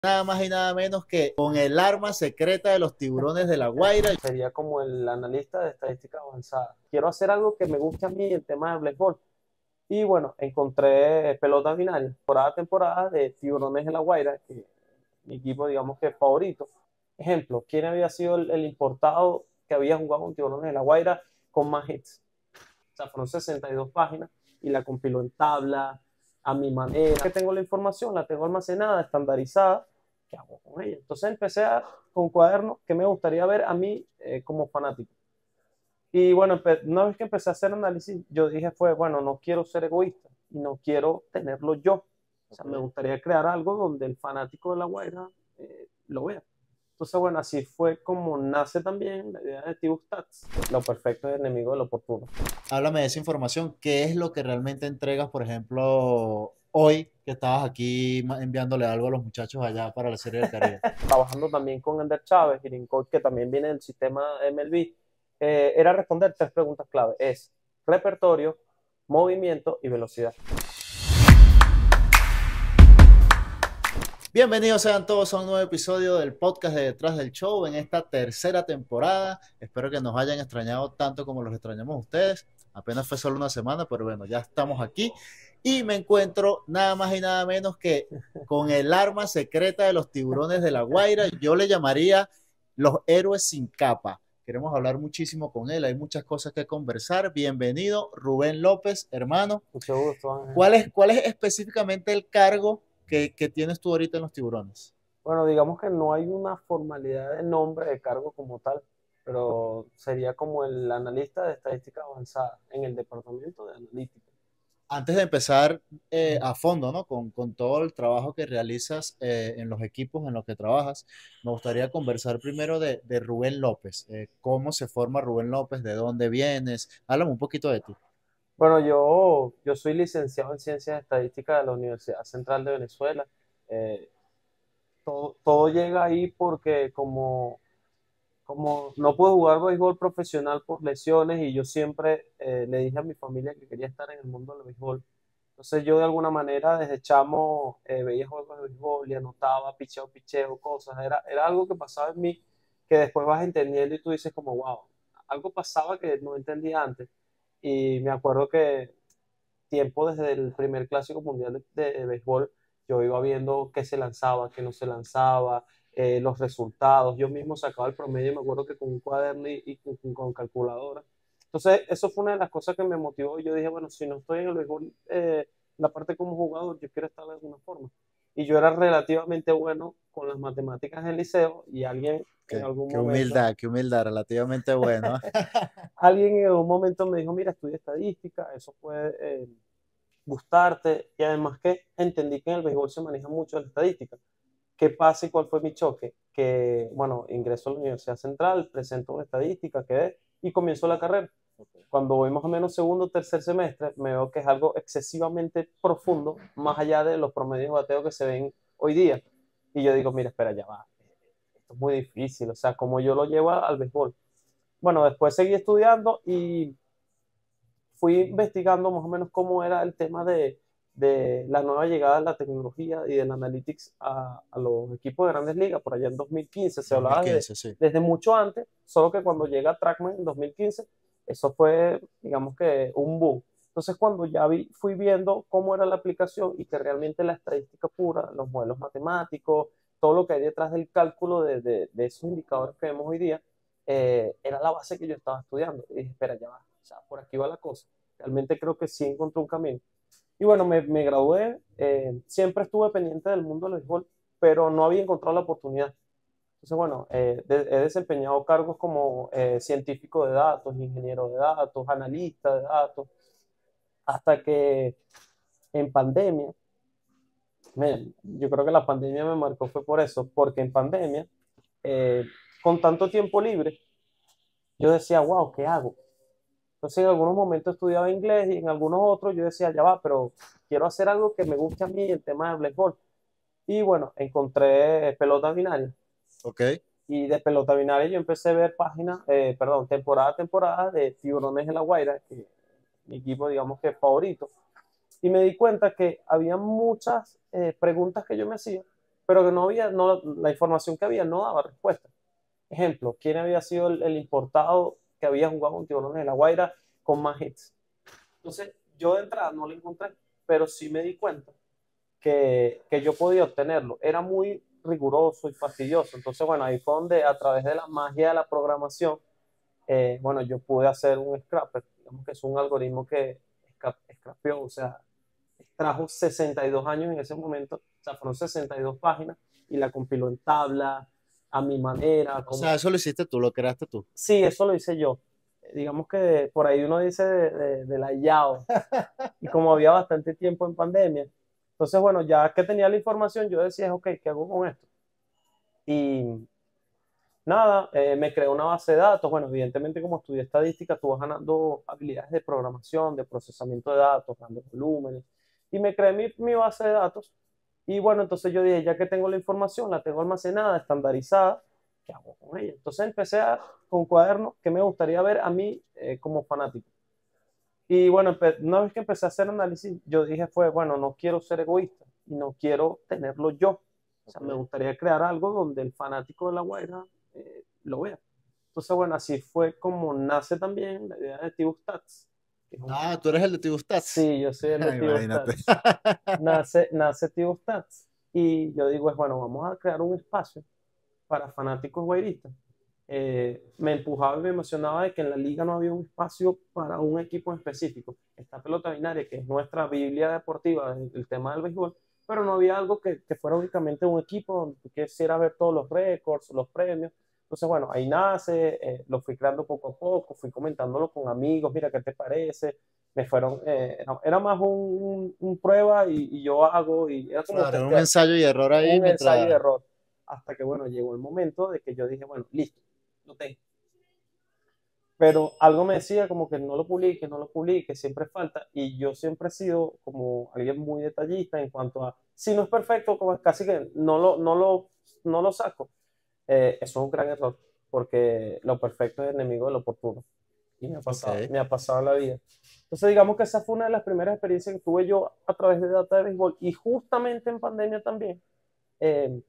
Nada más y nada menos que con el arma secreta de los tiburones de La Guaira. Sería como el analista de estadística avanzada. Quiero hacer algo que me guste a mí, el tema de Blackboard. Y bueno, encontré pelotas binarias, temporada a temporada, de Tiburones de La Guaira, que mi equipo, digamos que favorito. Ejemplo, ¿quién había sido el importado que había jugado con Tiburones de La Guaira con más hits? O sea, fueron 62 páginas y la compiló en tabla, a mi manera. Que tengo la información, la tengo almacenada, estandarizada. ¿Qué hago con ella? Entonces empecé con cuadernos que me gustaría ver a mí como fanático. Y bueno, una vez que empecé a hacer análisis, yo dije fue, bueno, no quiero ser egoísta y no quiero tenerlo yo. O sea, me gustaría crear algo donde el fanático de La Guaira lo vea. Entonces, bueno, así fue como nace también la idea de T-Stats. Lo perfecto es enemigo de lo oportuno. Háblame de esa información. ¿Qué es lo que realmente entregas, por ejemplo, hoy que estabas aquí enviándole algo a los muchachos allá para la Serie del Caribe? Trabajando también con Ender Chávez, Hitting Coach, que también viene del sistema MLB, era responder tres preguntas clave. Es repertorio, movimiento y velocidad. Bienvenidos sean todos a un nuevo episodio del podcast de Detrás del Show en esta tercera temporada. Espero que nos hayan extrañado tanto como los extrañamos a ustedes. Apenas fue solo una semana, pero bueno, ya estamos aquí. Y me encuentro nada más y nada menos que con el arma secreta de los tiburones de La Guaira. Yo le llamaría los héroes sin capa. Queremos hablar muchísimo con él, hay muchas cosas que conversar. Bienvenido, Rubén López, hermano. Mucho gusto, Ángel. ¿Cuál es específicamente el cargo que tienes tú ahorita en los tiburones? Bueno, digamos que no hay una formalidad de nombre de cargo como tal, pero sería como el analista de estadística avanzada en el departamento de analítica. Antes de empezar a fondo, ¿no? Con todo el trabajo que realizas en los equipos en los que trabajas, me gustaría conversar primero de Rubén López. ¿Cómo se forma Rubén López? ¿De dónde vienes? Háblame un poquito de ti. Bueno, yo soy licenciado en Ciencias Estadísticas de la Universidad Central de Venezuela. Eh, todo llega ahí porque como no pude jugar béisbol profesional por lesiones y yo siempre le dije a mi familia que quería estar en el mundo del béisbol. Entonces yo de alguna manera desde chamo veía juegos de béisbol y anotaba picheo, cosas. Era algo que pasaba en mí que después vas entendiendo y tú dices como, wow, algo pasaba que no entendía antes. Y me acuerdo que tiempo desde el primer clásico mundial de béisbol, yo iba viendo qué se lanzaba, qué no se lanzaba, los resultados. Yo mismo sacaba el promedio, me acuerdo que con un cuaderno y con calculadora. Entonces, eso fue una de las cosas que me motivó. Yo dije, bueno, si no estoy en el béisbol, la parte como jugador, yo quiero estar de alguna forma. Y yo era relativamente bueno con las matemáticas del liceo y alguien en algún momento, Qué humildad, relativamente bueno. alguien en algún momento me dijo, mira, estudia estadística, eso puede gustarte y además que entendí que en el béisbol se maneja mucho la estadística. ¿Qué pasa y cuál fue mi choque? Que, bueno, ingreso a la Universidad Central, presento una estadística, quedé y comienzo la carrera. Cuando voy más o menos segundo o tercer semestre, me veo que es algo excesivamente profundo, más allá de los promedios de bateo que se ven hoy día. Y yo digo, mira, espera, ya va, esto es muy difícil, o sea, como yo lo llevo al béisbol. Bueno, después seguí estudiando y fui investigando más o menos cómo era el tema de la nueva llegada de la tecnología y del analytics a los equipos de grandes ligas, por allá en 2015, se hablaba 2015, sí. desde mucho antes, solo que cuando llega Trackman en 2015, eso fue, digamos que, un boom. Entonces, cuando ya fui viendo cómo era la aplicación y que realmente la estadística pura, los modelos matemáticos, todo lo que hay detrás del cálculo de esos indicadores que vemos hoy día, era la base que yo estaba estudiando. Y dije, espera, ya va, o sea, por aquí va la cosa. Realmente creo que sí encontré un camino. Y bueno, me gradué, siempre estuve pendiente del mundo del béisbol, pero no había encontrado la oportunidad. Entonces, bueno, he desempeñado cargos como científico de datos, ingeniero de datos, analista de datos, hasta que en pandemia, yo creo que la pandemia me marcó fue por eso, porque en pandemia, eh, con tanto tiempo libre, yo decía, wow, ¿qué hago? Entonces en algunos momentos estudiaba inglés y en algunos otros yo decía, ya va, pero quiero hacer algo que me guste a mí, el tema del béisbol. Y bueno, encontré pelota binaria. Ok. Y de pelota binaria yo empecé a ver páginas, perdón, temporada a temporada de Tiburones de La Guaira, que es mi equipo, digamos que favorito. Y me di cuenta que había muchas preguntas que yo me hacía, pero que no había, no, la información que había no daba respuesta. Ejemplo, ¿quién había sido el importado que había jugado con Tiburones de La Guaira con más hits? Entonces, yo de entrada no lo encontré, pero sí me di cuenta que yo podía obtenerlo. Era muy riguroso y fastidioso. Entonces, bueno, ahí fue donde a través de la magia de la programación, bueno, yo pude hacer un scrapper, digamos que es un algoritmo que scrapeó, o sea, extrajo 62 años en ese momento, o sea, fueron 62 páginas y la compiló en tabla, a mi manera, O sea, como... eso lo hiciste tú, lo creaste tú. Sí, eso lo hice yo. Digamos que por ahí uno dice de la IAO, y como había bastante tiempo en pandemia, entonces, bueno, ya que tenía la información, yo decía, ok, ¿qué hago con esto? Y nada, me creé una base de datos. Bueno, evidentemente como estudié estadística, tú vas ganando habilidades de programación, de procesamiento de datos, grandes volúmenes. Y me creé mi base de datos. Y bueno, entonces yo dije, ya que tengo la información, la tengo almacenada, estandarizada, ¿qué hago con ella? Entonces empecé con cuadernos que me gustaría ver a mí como fanático. Y bueno, una vez que empecé a hacer análisis, yo dije fue, bueno, no quiero ser egoísta y no quiero tenerlo yo. O sea, me Ok. gustaría crear algo donde el fanático de La Guaira lo vea. Entonces, bueno, así fue como nace también la idea de Tibustats. Ah, tú eres el de Tibustats. Sí, yo soy el de Imagínate. Tibustats. Nace Tibustats. Y yo digo, es bueno, vamos a crear un espacio para fanáticos guairistas. Me empujaba y me emocionaba de que en la liga no había un espacio para un equipo específico. Esta pelota binaria, que es nuestra Biblia deportiva, el tema del béisbol, pero no había algo que fuera únicamente un equipo donde tú quisieras ver todos los récords, los premios. Entonces, bueno, ahí nace, lo fui creando poco a poco, fui comentándolo con amigos, mira, ¿qué te parece? Me fueron, era más un prueba y yo hago, y era como Claro, un testear, ensayo y error ahí un ensayo y mientras. error, hasta que, bueno, llegó el momento de que yo dije, bueno, listo, lo tengo. Pero algo me decía como que no lo publique, no lo publique, siempre falta, y yo siempre he sido como alguien muy detallista en cuanto a, si no es perfecto, como casi que no lo saco. Eso es un gran error, porque lo perfecto es enemigo de lo oportuno, y Ok. me ha pasado en la vida. Entonces digamos que esa fue una de las primeras experiencias que tuve yo a través de Data de Béisbol, y justamente en pandemia también, eh,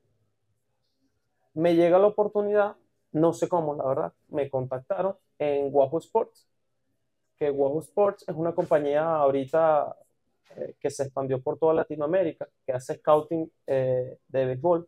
me llega la oportunidad, no sé cómo, la verdad, me contactaron en Wahoo Sports, que Wahoo Sports es una compañía ahorita que se expandió por toda Latinoamérica, que hace scouting de béisbol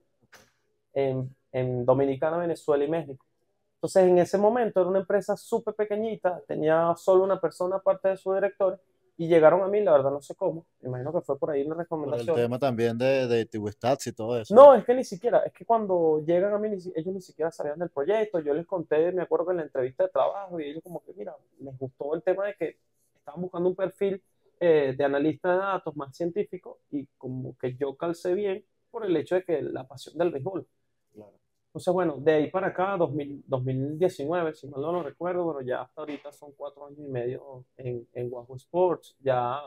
en Dominicana, Venezuela y México. Entonces, en ese momento era una empresa súper pequeñita, tenía solo una persona aparte de su director, y llegaron a mí, la verdad no sé cómo, me imagino que fue por ahí una Por el recomendación. tema también de Tibustats y todo eso, No, ¿no? es que ni siquiera, es que cuando llegan a mí, ellos ni siquiera sabían del proyecto. Yo les conté, me acuerdo que en la entrevista de trabajo, y ellos como que, mira, les gustó el tema de que estaban buscando un perfil de analista de datos más científico, y como que yo calcé bien por el hecho de que la pasión del béisbol. Claro. Entonces, bueno, de ahí para acá, 2019, si mal no lo recuerdo, pero ya hasta ahorita son 4 años y medio en Wahoo Sports.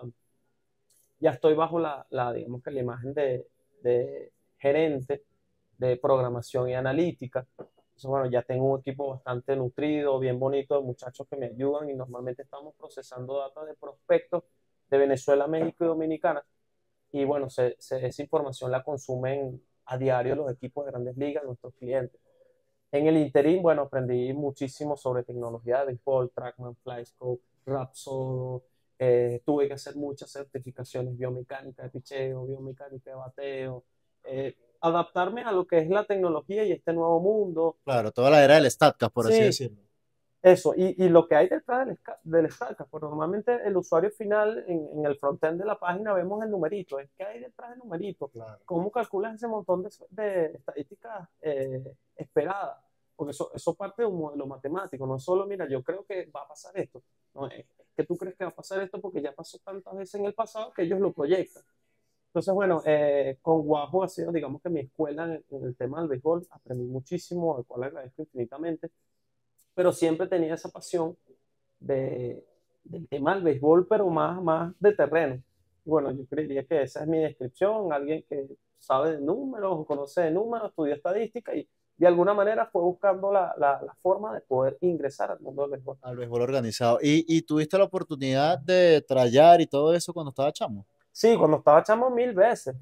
Ya estoy bajo digamos que la imagen de gerente de programación y analítica. Entonces, bueno, ya tengo un equipo bastante nutrido, bien bonito, de muchachos que me ayudan, y normalmente estamos procesando datos de prospectos de Venezuela, México y Dominicana. Y bueno, esa información la consumen a diario los equipos de grandes ligas, nuestros clientes. En el interín, bueno, aprendí muchísimo sobre tecnología de béisbol, Trackman, FlyScope, Rapsodo. Tuve que hacer muchas certificaciones, biomecánica de picheo, biomecánica de bateo, adaptarme a lo que es la tecnología y este nuevo mundo. Claro, toda la era del StatCast, por así Sí, decirlo. eso, y lo que hay detrás del StatCast, pues normalmente el usuario final en el frontend de la página vemos el numerito, es que hay detrás del numerito, Claro. cómo calculas ese montón de estadísticas esperadas, porque eso parte de un modelo matemático, no es solo, mira, yo creo que va a pasar esto, no, es que tú crees que va a pasar esto porque ya pasó tantas veces en el pasado que ellos lo proyectan. Entonces, bueno, con Wahoo ha sido, digamos que mi escuela en el tema del béisbol, aprendí muchísimo, al cual agradezco infinitamente, pero siempre tenía esa pasión de, del tema del béisbol, pero más de terreno. Bueno, yo creería que esa es mi descripción, alguien que sabe de números, conoce de números, estudió estadística, y de alguna manera fue buscando la forma de poder ingresar al mundo del béisbol. Al béisbol organizado. ¿Y tuviste la oportunidad de trayar y todo eso cuando estaba chamo? Sí, cuando estaba chamo 1000 veces.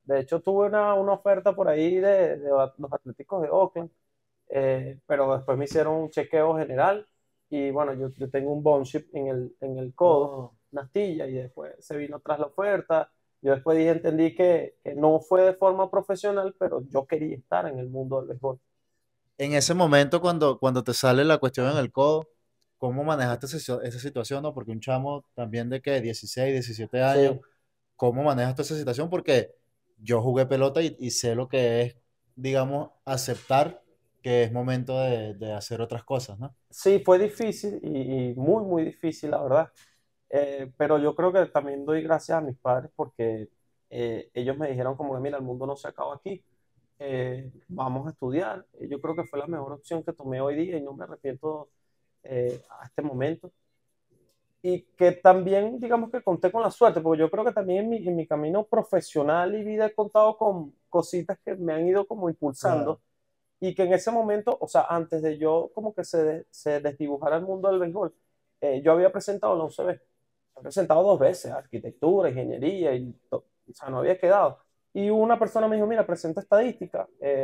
De hecho, tuve una oferta por ahí de los Atléticos de Oakland, pero después me hicieron un chequeo general y bueno, yo tengo un bone chip en el codo, Oh. una astilla, y después se vino tras la oferta. Yo después entendí que no fue de forma profesional, pero yo quería estar en el mundo del béisbol. En ese momento, cuando te sale la cuestión en el codo, ¿cómo manejaste esa situación, no? Porque un chamo también de que 16, 17 años, Sí. ¿cómo manejaste esa situación? Porque yo jugué pelota y sé lo que es, digamos, aceptar que es momento de hacer otras cosas, ¿no? Sí, fue difícil y muy, muy difícil, la verdad. Pero yo creo que también doy gracias a mis padres porque ellos me dijeron como que, mira, el mundo no se acaba aquí, vamos a estudiar. Yo creo que fue la mejor opción que tomé hoy día y no me arrepiento a este momento. Y que también, digamos que conté con la suerte, porque yo creo que también en mi camino profesional y vida he contado con cositas que me han ido como Claro. impulsando y que en ese momento, o sea, antes de yo como que se desdibujara el mundo del béisbol, yo había presentado la UCB, he presentado 2 veces, arquitectura, ingeniería, o sea, no había quedado. Y una persona me dijo, mira, presenta estadística,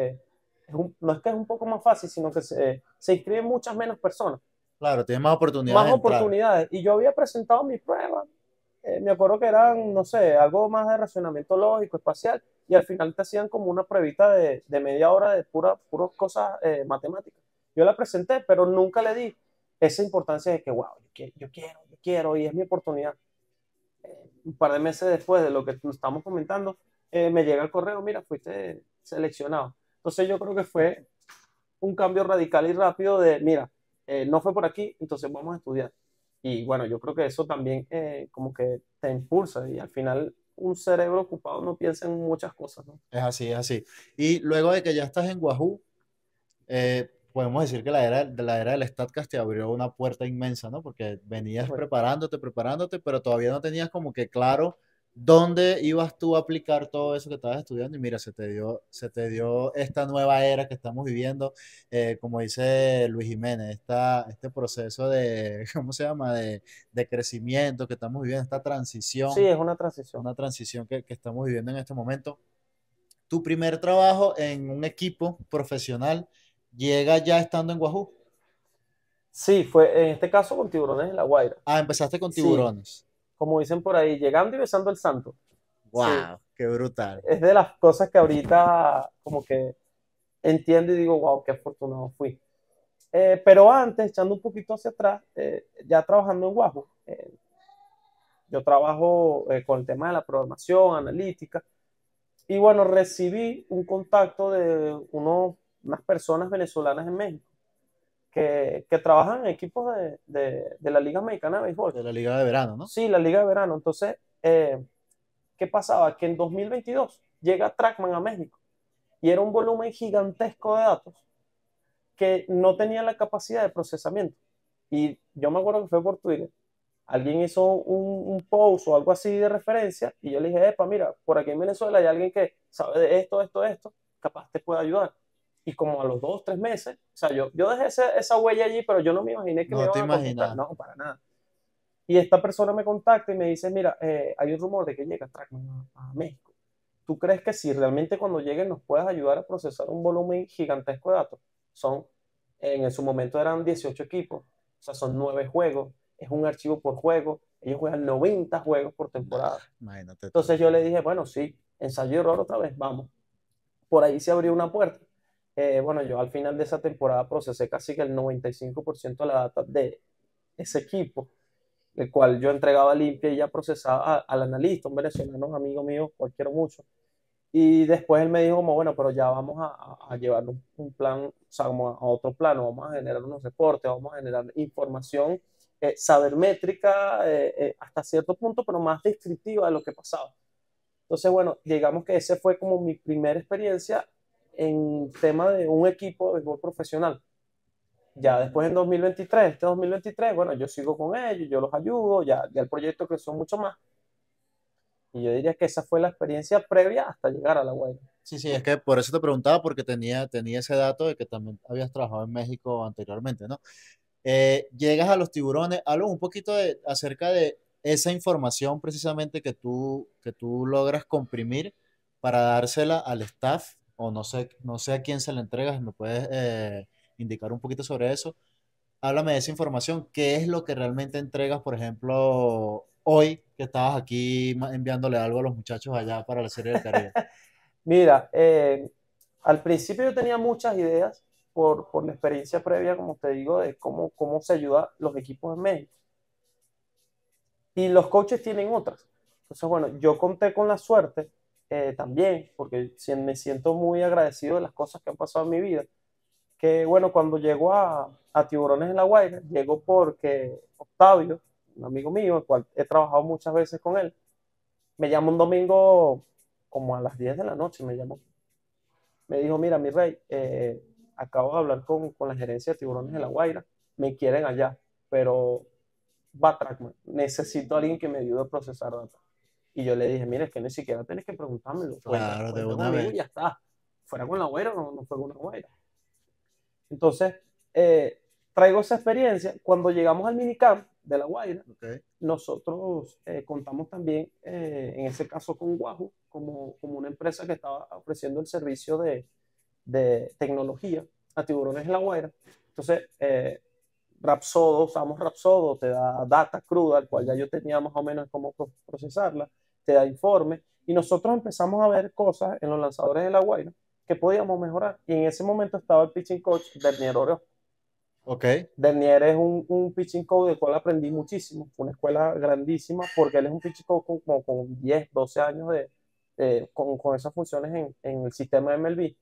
no es que es un poco más fácil, sino que se inscriben muchas menos personas, Claro, tienes más oportunidades más de entrar. oportunidades. Y yo había presentado mi prueba, me acuerdo que eran, no sé, algo más de racionamiento lógico, espacial, y al final te hacían como una pruebita de media hora de puras cosas matemáticas. Yo la presenté, pero nunca le di esa importancia de que, wow, yo quiero, y es mi oportunidad. Un par de meses después de lo que estamos comentando, me llega el correo, mira, fuiste seleccionado. Entonces yo creo que fue un cambio radical y rápido de, mira, no fue por aquí, entonces vamos a estudiar. Y bueno, yo creo que eso también como que te impulsa y al final un cerebro ocupado no piensa en muchas cosas, ¿no? Es así, es así. Y luego de que ya estás en Wahoo, podemos decir que la era del StatCast te abrió una puerta inmensa, ¿no? Porque venías Correcto. preparándote, pero todavía no tenías como que claro dónde ibas tú a aplicar todo eso que estabas estudiando. Y mira, se te dio esta nueva era que estamos viviendo, como dice Luis Jiménez, este proceso de, ¿cómo se llama? De crecimiento que estamos viviendo, esta Sí, transición, es una transición. una transición que estamos viviendo en este momento. Tu primer trabajo en un equipo profesional llega ya estando en Wahoo. Sí, fue en este caso con Tiburones de La Guaira. Ah, empezaste con Sí, tiburones. como dicen por ahí, llegando y besando el santo. Sí, Wow, qué brutal. es de las cosas que ahorita como que entiendo y digo, wow, qué afortunado fui. Pero antes, echando un poquito hacia atrás, ya trabajando en Wahoo, yo trabajo con el tema de la programación, analítica, y bueno, recibí un contacto de unas personas venezolanas en México que trabajan en equipos de la Liga Mexicana de Béisbol. De la Liga de Verano, ¿no? Sí, la Liga de Verano. Entonces, ¿qué pasaba? Que en 2022 llega Trackman a México y era un volumen gigantesco de datos que no tenía la capacidad de procesamiento. Y yo me acuerdo que fue por Twitter. Alguien hizo un post o algo así de referencia y yo le dije, epa, mira, por aquí en Venezuela hay alguien que sabe de esto, capaz te puede ayudar. Y como a los 2, 3 meses, o sea, yo dejé esa huella allí, pero yo no me imaginé que me No te iban a contactar, imaginas. no, para nada. Y esta persona me contacta y me dice, mira, hay un rumor de que llega Trackman a México. ¿Tú crees que si realmente cuando llegue nos puedes ayudar a procesar un volumen gigantesco de datos? Son, en su momento eran 18 equipos, o sea, son 9 juegos, es un archivo por juego, ellos juegan 90 juegos por Nah, temporada. imagínate tú. Entonces yo le dije, bueno, sí, ensayo y error otra vez, vamos. Por ahí se abrió una puerta. Bueno, yo al final de esa temporada procesé casi que el 95% de la data de ese equipo, el cual yo entregaba limpia y ya procesaba al analista, un venezolano, un amigo mío, cual quiero mucho. Y después él me dijo como, bueno, pero ya vamos a llevar un plan, o sea, como a otro plano, vamos a generar unos reportes, vamos a generar información, saber métrica hasta cierto punto, pero más descriptiva de lo que pasaba. Entonces, bueno, digamos que ese fue como mi primera experiencia en tema de un equipo de béisbol profesional. Ya después en 2023, este 2023, bueno, yo sigo con ellos, yo los ayudo, ya el proyecto creció mucho más. Y yo diría que esa fue la experiencia previa hasta llegar a la web. Sí, sí, es que por eso te preguntaba, porque tenía ese dato de que también habías trabajado en México anteriormente, ¿no? Llegas a los tiburones, hablo un poquito acerca de esa información precisamente que tú logras comprimir para dársela al staff, o no sé a quién se la entregas, ¿me puedes indicar un poquito sobre eso? Háblame de esa información, ¿qué es lo que realmente entregas, por ejemplo, hoy que estabas aquí enviándole algo a los muchachos allá para la Serie del Caribe? Mira, al principio yo tenía muchas ideas por la experiencia previa, como te digo, de cómo se ayuda los equipos en México. Y los coaches tienen otras. Entonces, bueno, yo conté con la suerte también, porque me siento muy agradecido de las cosas que han pasado en mi vida, que bueno, cuando llego a Tiburones en La Guaira, llego porque Octavio, un amigo mío, el cual he trabajado muchas veces con él, me llama un domingo como a las 10 de la noche, me llamó. Me dijo, mira, mi rey, acabo de hablar con la gerencia de Tiburones de La Guaira, me quieren allá, pero va Trackman, necesito a alguien que me ayude a procesar data. Y yo le dije, mira, es que ni siquiera tienes que preguntármelo, Claro, de cuenta una conmigo y vez. ya está. Fuera con la güera, no fue con una güera. Entonces, traigo esa experiencia. Cuando llegamos al minicamp de La Guaira, Okay. nosotros contamos también, en ese caso, con Wahoo, como una empresa que estaba ofreciendo el servicio de tecnología a Tiburones en La Guaira. Entonces, Rapsodo, usamos Rapsodo, te da data cruda, al cual ya yo tenía más o menos cómo procesarla, te da informe, y nosotros empezamos a ver cosas en los lanzadores de La Guaira que podíamos mejorar. Y en ese momento estaba el pitching coach Bernier Oreo. Ok, Bernier es un pitching coach del cual aprendí muchísimo, fue una escuela grandísima, porque él es un pitching coach con 10, 12 años con esas funciones en el sistema de MLB.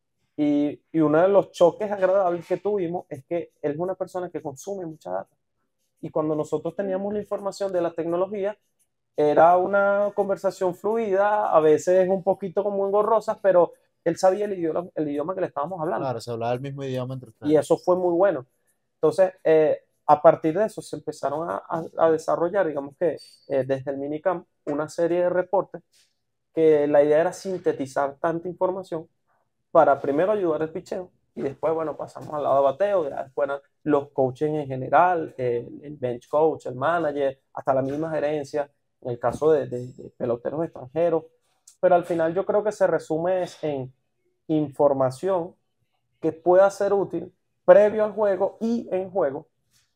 Y uno de los choques agradables que tuvimos es que él es una persona que consume mucha data. Y cuando nosotros teníamos la información de la tecnología, era una conversación fluida, a veces un poquito como engorrosa, pero él sabía el idioma que le estábamos hablando. claro, se hablaba el mismo idioma entre Y ustedes. eso fue muy bueno. Entonces, a partir de eso se empezaron a desarrollar, digamos que desde el minicamp, una serie de reportes que la idea era sintetizar tanta información para primero ayudar al picheo y después, bueno, pasamos al lado de bateo, ya después los coaches en general, el bench coach, el manager, hasta la misma gerencia, en el caso de peloteros extranjeros. Pero al final yo creo que se resume en información que pueda ser útil previo al juego y en juego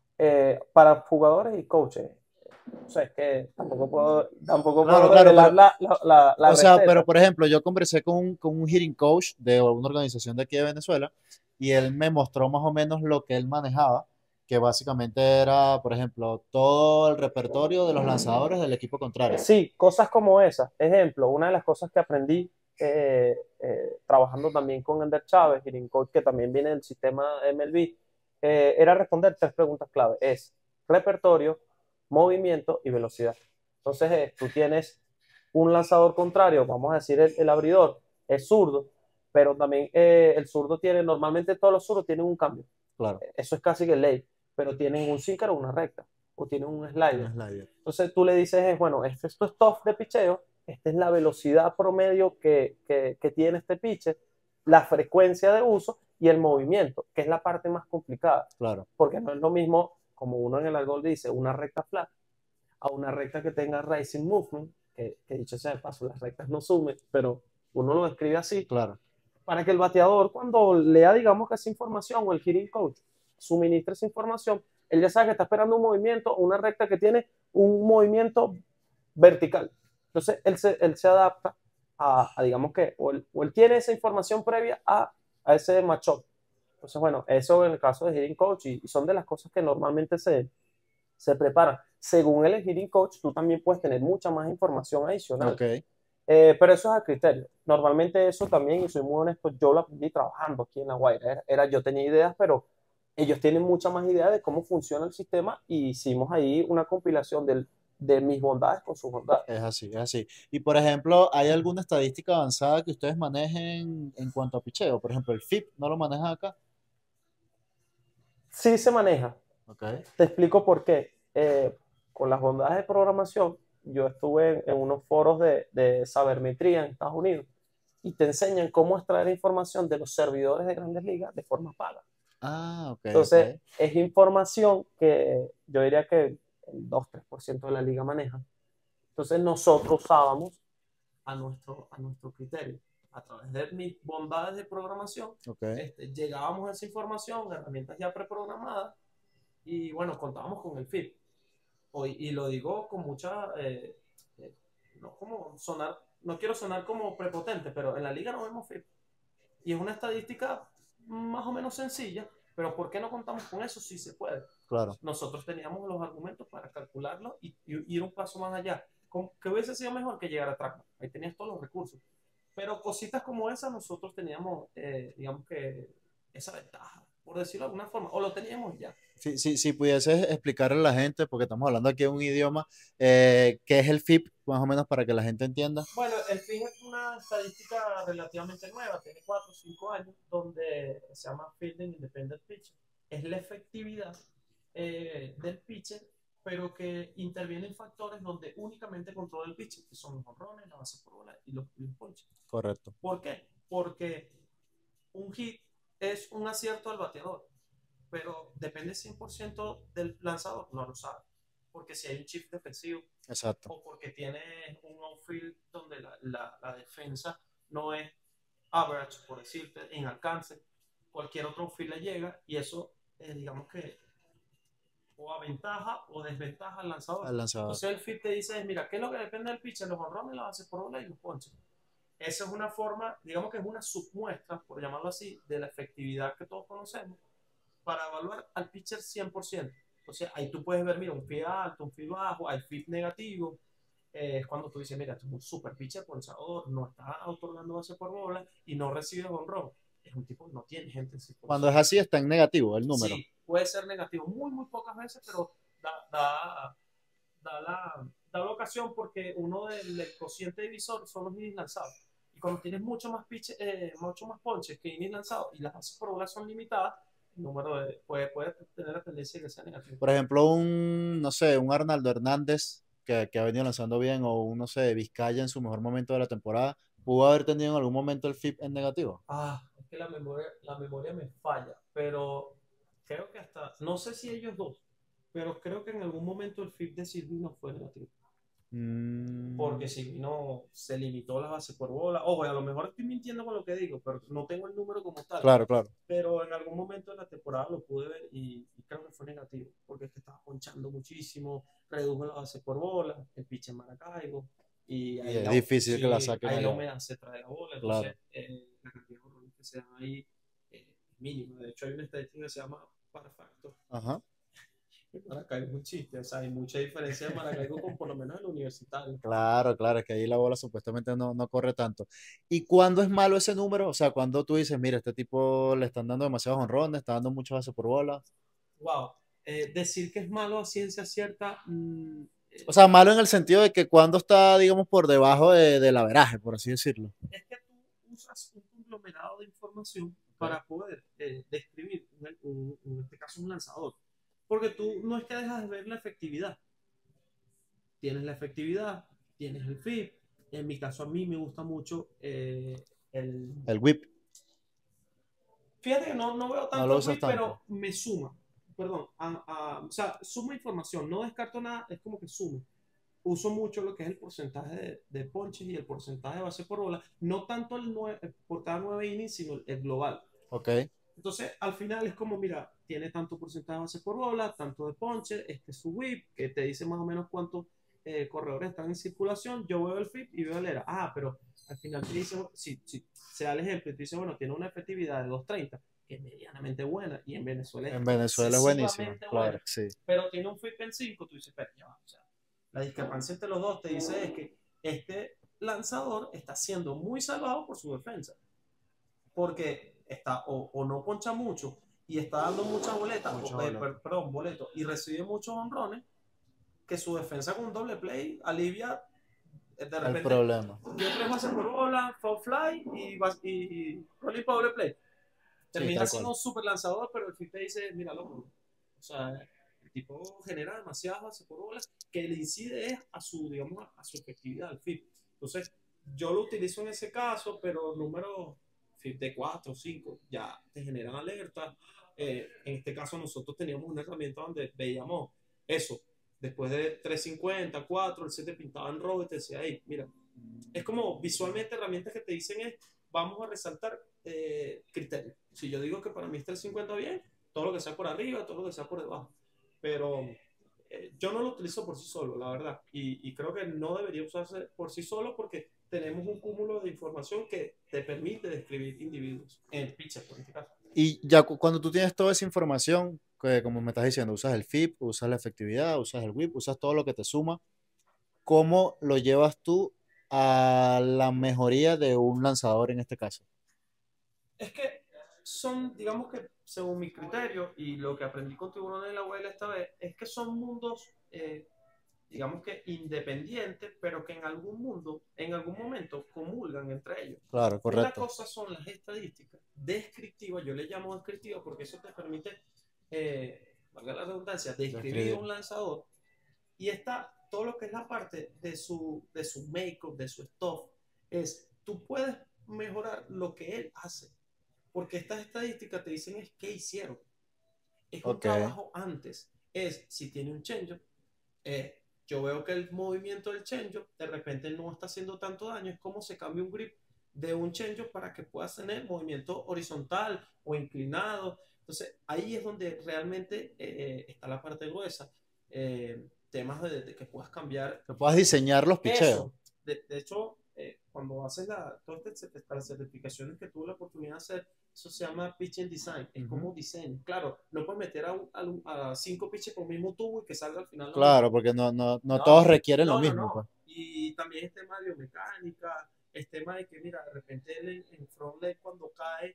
para jugadores y coaches. O sea, es que tampoco Claro, puedo claro, revelar pero, la o sea, pero receta. por ejemplo, yo conversé con un hitting coach de una organización de aquí de Venezuela y él me mostró más o menos lo que él manejaba, que básicamente era, por ejemplo, todo el repertorio de los lanzadores del equipo contrario. Sí, cosas como esas. Ejemplo, una de las cosas que aprendí trabajando también con Ender Chávez, hitting coach, que también viene del sistema MLB, era responder tres preguntas clave. Es repertorio, movimiento y velocidad. Entonces, tú tienes un lanzador contrario, vamos a decir el abridor, es zurdo, pero también el zurdo tiene, normalmente todos los zurdos tienen un cambio. Claro, Eso es casi que ley, pero tienen un sinker o una recta, o tienen un un slider. slider. Entonces tú le dices, bueno, este es tu stop de picheo, esta es la velocidad promedio que tiene este pitcher, la frecuencia de uso y el movimiento, que es la parte más complicada, Claro, porque no es lo mismo, como uno en el algo dice, una recta flat, a una recta que tenga racing movement, que dicho sea de paso, las rectas no sumen, pero uno lo describe así, claro, para que el bateador cuando lea, digamos, que esa información o el hitting coach suministre esa información, él ya sabe que está esperando un movimiento, una recta que tiene un movimiento vertical. Entonces, él se adapta digamos que, o él tiene esa información previa a ese matchup. Entonces, bueno, eso en el caso de hitting coach, y son de las cosas que normalmente se preparan. Según el hitting coach, tú también puedes tener mucha más información adicional. ok. Pero eso es a criterio. Normalmente eso también, y soy muy honesto, yo lo aprendí trabajando aquí en La Guaira. Yo tenía ideas, pero ellos tienen mucha más idea de cómo funciona el sistema y hicimos ahí una compilación de mis bondades con sus bondades. Es así, es así. Y por ejemplo, ¿hay alguna estadística avanzada que ustedes manejen en cuanto a picheo? Por ejemplo, el FIP, ¿no lo manejan acá? Sí se maneja. Ok. Te explico por qué. Con las bondades de programación, yo estuve en unos foros de sabermetría en Estados Unidos y te enseñan cómo extraer información de los servidores de Grandes Ligas de forma paga. Ah, ok, Entonces, ok. es información que yo diría que el 2-3% de la liga maneja. Entonces, nosotros usábamos a nuestro criterio. A través de mis bondades de programación, Ok. llegábamos a esa información, herramientas ya preprogramadas, y bueno, contábamos con el FIP. Hoy, y lo digo con mucha, no como sonar, no quiero sonar como prepotente, pero en la liga no vemos FIP. Y es una estadística más o menos sencilla, pero ¿por qué no contamos con eso? Sí se puede. Claro. Nosotros teníamos los argumentos para calcularlo y ir un paso más allá. ¿Qué hubiese sido mejor que llegar a Trackman? Ahí tenías todos los recursos. Pero cositas como esas nosotros teníamos, digamos que, esa ventaja, por decirlo de alguna forma, o lo teníamos ya. Si pudieses explicarle a la gente, porque estamos hablando aquí de un idioma, ¿qué es el FIP, más o menos para que la gente entienda? Bueno, el FIG es una estadística relativamente nueva, tiene 4 o 5 años, donde se llama Fielding Independent Pitch. Es la efectividad del pitcher, pero que interviene en factores donde únicamente controla el pitcher, que son los honrones, la base por bola y los ponches. Correcto. ¿Por qué? Porque un hit es un acierto del bateador, pero depende 100% del lanzador, no lo sabe. Porque si hay un shift defensivo, Exacto. o porque tienes un outfield donde la defensa no es average, por decirte, en alcance, cualquier otro outfield le llega y eso, digamos que, o aventaja o desventaja al lanzador. Al lanzador. Entonces el fit te dice, mira, ¿qué es lo que depende del pitcher? Los honrones, las bases por bola y los ponches. Esa es una forma, digamos que es una submuestra, por llamarlo así, de la efectividad que todos conocemos para evaluar al pitcher 100%. Entonces ahí tú puedes ver, mira, un feed alto, un feed bajo, hay feed negativo. Es cuando tú dices, mira, esto es un super pitcher ponchador, no está otorgando base por bola y no recibe honrón. Es un tipo que no tiene gente en Cuando es circulación. así, está en negativo el número. Sí, puede ser negativo, muy, muy pocas veces, pero da, da, da la ocasión porque uno del cociente divisor son los innings lanzados. Y cuando tienes mucho más ponches que innings lanzados y las bases por bola son limitadas, el número puede tener la tendencia de que sea negativo. Por ejemplo, no sé, un Arnaldo Hernández que ha venido lanzando bien, o un, no sé, Vizcaya en su mejor momento de la temporada, pudo haber tenido en algún momento el FIP en negativo. Es que la memoria me falla, pero creo que hasta, no sé si ellos dos, pero creo que en algún momento el FIP de Silvino fue negativo. Mm, Porque Silvino se limitó las bases por bola. Ojo, a lo mejor estoy mintiendo con lo que digo, pero no tengo el número como tal. claro, claro. Pero en algún momento de la temporada lo pude ver y creo que fue negativo, porque es que estaba ponchando muchísimo, redujo las bases por bola, el pitch en Maracaibo, y Y ahí es difícil que la sí, saquen ahí la allá. humedad se trae la bola, entonces Claro. la cantidad de horrores que se dan ahí es mínima. De hecho, hay una estadística que se llama par factor. Ajá. Maracaibo es un chiste, o sea, hay mucha diferencia de Maracaibo con por lo menos el universitario. Claro, claro, es que ahí la bola supuestamente no corre tanto. ¿Y cuándo es malo ese número? O sea, cuando tú dices, mira, este tipo le están dando demasiados honrones, está dando muchas bases por bola. Wow, decir que es malo a ciencia cierta, O sea, malo en el sentido de que cuando está, digamos, por debajo del averaje, por así decirlo. es que tú usas un conglomerado de información Okay. para poder describir, en este caso, un lanzador. Porque tú no es que dejas de ver la efectividad. Tienes la efectividad, tienes el FIP. En mi caso, a mí me gusta mucho el... El whip, Fíjate que no veo no tanto lo el usas FIP, tanto. pero me suma. Perdón, o sea, suma información, no descarto nada, es como que suma. Uso mucho lo que es el porcentaje de ponches y el porcentaje de base por bola, no tanto por cada 9 innings, sino el global. Ok, Entonces, al final es como, mira, tiene tanto porcentaje de base por bola, tanto de ponche, este es su whip, que te dice más o menos cuántos corredores están en circulación. Yo veo el FIP y veo el ERA. Pero al final te dice, si se da el ejemplo y te dice, bueno, tiene una efectividad de 2.30, que es medianamente buena, y en Venezuela es en Venezuela es buenísima, excesivamente claro, buena, sí. pero tiene un FIP en 5, tú dices, pero ya va, o sea, la discrepancia entre los dos te dice es que este lanzador está siendo muy salvado por su defensa, porque está o no poncha mucho y está dando muchas boletas, perdón, boletos, y recibe muchos honrones, que su defensa con un doble play alivia de El repente problema. dio 3 bases por bola, foul fly y rolling para doble play. Sí, Termina tal siendo cual. un super lanzador, pero el fit te dice, mira, loco, o sea, el tipo genera demasiadas bases por bola que le incide es a su, digamos, a su efectividad, al fit. Entonces, yo lo utilizo en ese caso, pero números fit de 4 o 5 ya te generan alerta. En este caso, nosotros teníamos una herramienta donde veíamos eso. Después de 350, 4, el set te pintaba en rojo y te decía, hey, mira, es como visualmente herramientas que te dicen es, vamos a resaltar criterios. Si yo digo que para mí está el 50 bien, todo lo que sea por arriba, todo lo que sea por debajo. Pero yo no lo utilizo por sí solo, la verdad. Y creo que no debería usarse por sí solo porque tenemos un cúmulo de información que te permite describir individuos en pitcher, por este caso. Y ya cuando tú tienes toda esa información, que como me estás diciendo, usas el FIP, usas la efectividad, usas el WHIP, usas todo lo que te suma, ¿cómo lo llevas tú a la mejoría de un lanzador en este caso? Es que son, digamos que según mi criterio y lo que aprendí con Tiburón en la abuela esta vez, es que son mundos, digamos que independientes, pero que en algún mundo, en algún momento, comulgan entre ellos. Claro, Una correcto. cosa son las estadísticas descriptivas, yo le llamo descriptivas porque eso te permite, valga la redundancia, describir Describir. un lanzador y está todo lo que es la parte de su make-up, de su stuff, es tú puedes mejorar lo que él hace, porque estas estadísticas te dicen es qué hicieron, es un Ok, trabajo antes, es si tiene un change, yo veo que el movimiento del change de repente no está haciendo tanto daño, es como se cambia un grip de un change para que puedas tener movimiento horizontal o inclinado. Entonces ahí es donde realmente está la parte gruesa. Temas de que puedas cambiar que puedas diseñar los picheos. eso. De hecho, cuando haces todas las certificaciones que tuve la oportunidad de hacer, eso se llama pitching design, es Ujú. como diseño. Claro, no puedes meter a cinco pitches con el mismo tubo y que salga al final lo Claro, mismo. porque no todos No, requieren lo no, no, mismo, pues. no. Y también es tema de biomecánica, es tema de que, mira, de repente él en front leg cuando cae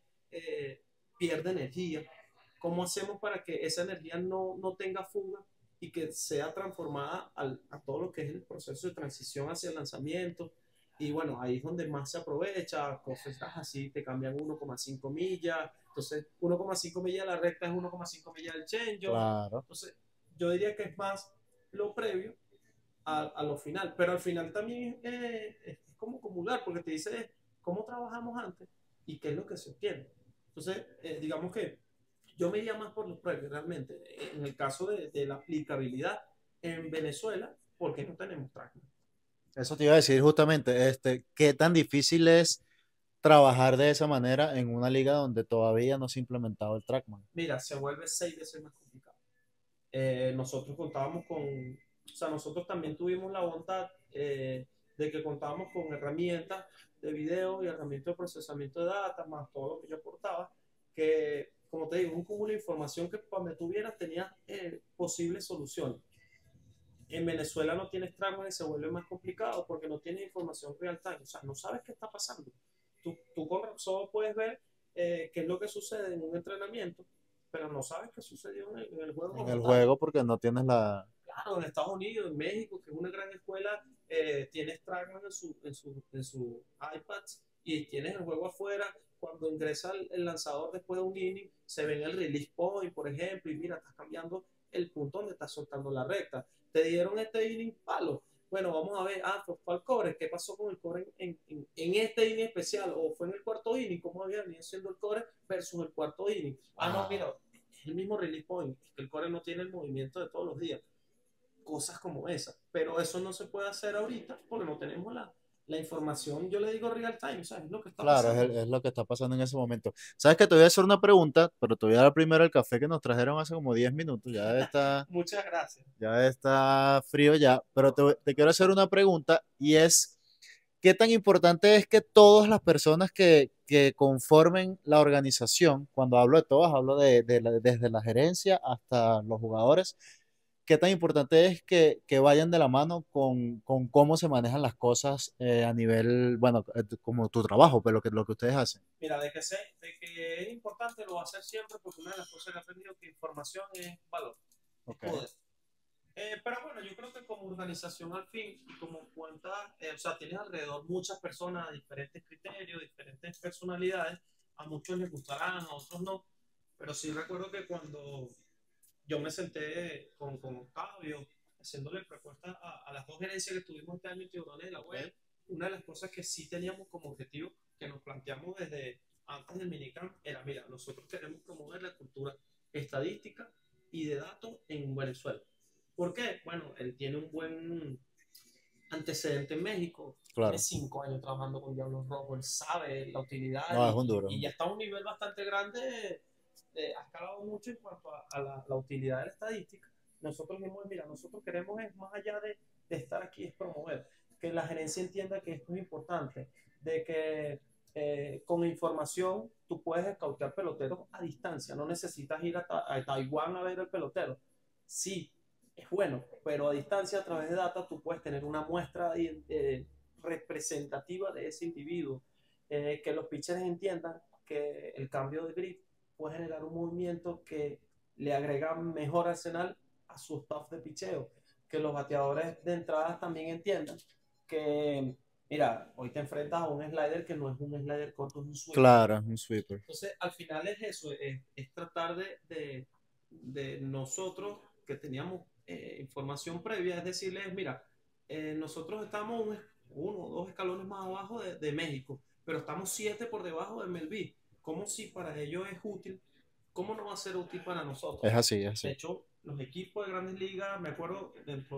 pierde energía. ¿Cómo hacemos para que esa energía no tenga fuga y que sea transformada a todo lo que es el proceso de transición hacia el lanzamiento? Y bueno, ahí es donde más se aprovecha, cosas así, te cambian 1,5 millas, entonces 1,5 millas la recta es 1,5 millas del change. Claro. Entonces, yo diría que es más lo previo a lo final, pero al final también es como acumular, porque te dice cómo trabajamos antes y qué es lo que se obtiene. Entonces, digamos que yo me iría más por los previos realmente. En el caso de la aplicabilidad en Venezuela, porque no tenemos trackman. Eso te iba a decir justamente, ¿qué tan difícil es trabajar de esa manera en una liga donde todavía no se ha implementado el TrackMan? Mira, se vuelve 6 veces más complicado. Nosotros contábamos con, o sea, nosotros también tuvimos la voluntad de que contábamos con herramientas de video y herramientas de procesamiento de datos, más todo lo que yo aportaba, que, como te digo, un cúmulo de información que cuando tuvieras tenías posibles soluciones. En Venezuela no tienes tramos y se vuelve más complicado porque no tienes información real time, o sea, no sabes qué está pasando. Tú con solo puedes ver qué es lo que sucede en un entrenamiento, pero no sabes qué sucedió en el juego En como el tal. juego porque no tienes la... Claro, en Estados Unidos, en México, que es una gran escuela, tienes Trackman en su iPads y tienes el juego afuera. Cuando ingresa el lanzador después de un inning, se ve en el release point, por ejemplo, y mira, estás cambiando el punto donde estás soltando la recta. Te dieron este inning palo. Bueno, vamos a ver, fue al cobre. ¿Qué pasó con el cobre en este inning especial? ¿O fue en el cuarto inning? ¿Cómo había venido siendo el cobre versus el cuarto inning? No, Wow. mira, es el mismo release point. Es que el core no tiene el movimiento de todos los días, cosas como esas. Pero eso no se puede hacer ahorita porque no tenemos la información, yo le digo real time, o sea, es lo que está Claro, pasando. es lo que está pasando en ese momento. Sabes que te voy a hacer una pregunta, pero te voy a dar primero el café que nos trajeron hace como 10 minutos. Muchas gracias. Ya está frío ya, pero te quiero hacer una pregunta y es, ¿qué tan importante es que todas las personas que conformen la organización, cuando hablo de todas, hablo desde la gerencia hasta los jugadores, qué tan importante es que vayan de la mano con cómo se manejan las cosas a nivel, bueno, como tu trabajo, pero lo que ustedes hacen? Mira, de que es importante lo va a hacer siempre porque una de las cosas que he aprendido es que información es valor, es Ok, poder. Pero bueno, yo creo que como organización al fin y como cuenta, o sea, tienes alrededor muchas personas de diferentes criterios, diferentes personalidades, a muchos les gustarán, a otros no, pero sí recuerdo que cuando yo me senté con Octavio, haciéndole propuestas a las dos gerencias que tuvimos este año en Tiburones de la ok. Web. Una de las cosas que sí teníamos como objetivo, que nos planteamos desde antes del minicamp, era, mira, nosotros queremos promover la cultura estadística y de datos en Venezuela. ¿Por qué? Bueno, él tiene un buen antecedente en México, tiene claro. 5 años trabajando con Diablos Rojos, él sabe la utilidad No, es un duro, es y un ya duro. está a un nivel bastante grande, ha escalado mucho en cuanto a la utilidad de la estadística. Nosotros mismos, mira, nosotros queremos es más allá de estar aquí, es promover, que la gerencia entienda que esto es importante, de que con información tú puedes escautear peloteros a distancia, no necesitas ir a Taiwán a ver el pelotero. Sí, es bueno, pero a distancia, a través de data, tú puedes tener una muestra representativa de ese individuo, que los pitchers entiendan que el cambio de grip puede generar un movimiento que le agrega mejor arsenal a su staff de picheo, que los bateadores de entrada también entiendan que, mira, hoy te enfrentas a un slider que no es un slider corto, es un sweeper. Claro, un sweeper. Entonces, al final es eso, es tratar de nosotros que teníamos información previa, es decirles, mira, nosotros estamos uno o dos escalones más abajo de México, pero estamos 7 por debajo de MLB. ¿Cómo si para ellos es útil? ¿Cómo no va a ser útil para nosotros? Es así, es De así. hecho, los equipos de grandes ligas, me acuerdo dentro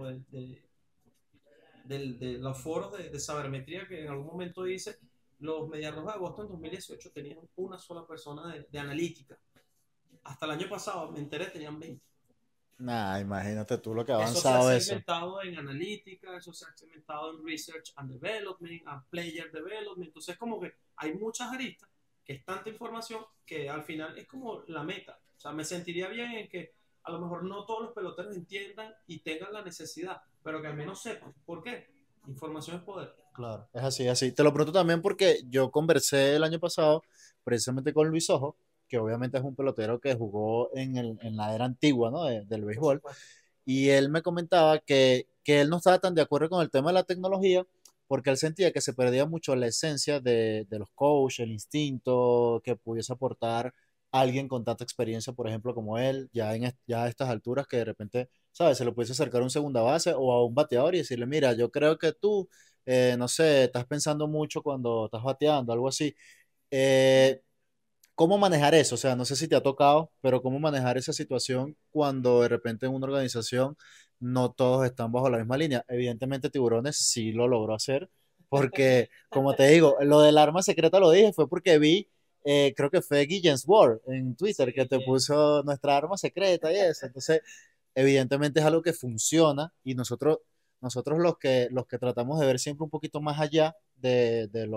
de los foros de sabermetría que en algún momento dice, los Medias Rojas de Boston en 2018 tenían una sola persona de analítica. Hasta el año pasado, me enteré, tenían 20. Nah, imagínate tú lo que ha Eso se ha avanzado eso. segmentado en analítica, eso se ha segmentado en research and development, and player development. Entonces, como que hay muchas aristas, que es tanta información que al final es como la meta. O sea, me sentiría bien en que a lo mejor no todos los peloteros entiendan y tengan la necesidad, pero que al menos sepan. ¿Por qué? Información es poder. Claro, es así, es así. Te lo pregunto también porque yo conversé el año pasado precisamente con Luis Ojo, que obviamente es un pelotero que jugó en la era antigua, ¿no? Del Por béisbol, supuesto. y él me comentaba que él no estaba tan de acuerdo con el tema de la tecnología porque él sentía que se perdía mucho la esencia de los coaches, el instinto que pudiese aportar alguien con tanta experiencia, por ejemplo, como él, ya a estas alturas que de repente, ¿sabes? Se lo pudiese acercar a un segunda base o a un bateador y decirle, mira, yo creo que tú, no sé, estás pensando mucho cuando estás bateando, algo así. Eh, ¿Cómo manejar eso? O sea, no sé si te ha tocado, pero ¿cómo manejar esa situación cuando de repente en una organización no todos están bajo la misma línea? Evidentemente Tiburones sí lo logró hacer, porque como te digo, lo del arma secreta lo dije, fue porque vi, creo que fue Guillens Ward en Twitter que Sí, te puso nuestra arma secreta y eso. Entonces, evidentemente es algo que funciona y nosotros los que tratamos de ver siempre un poquito más allá de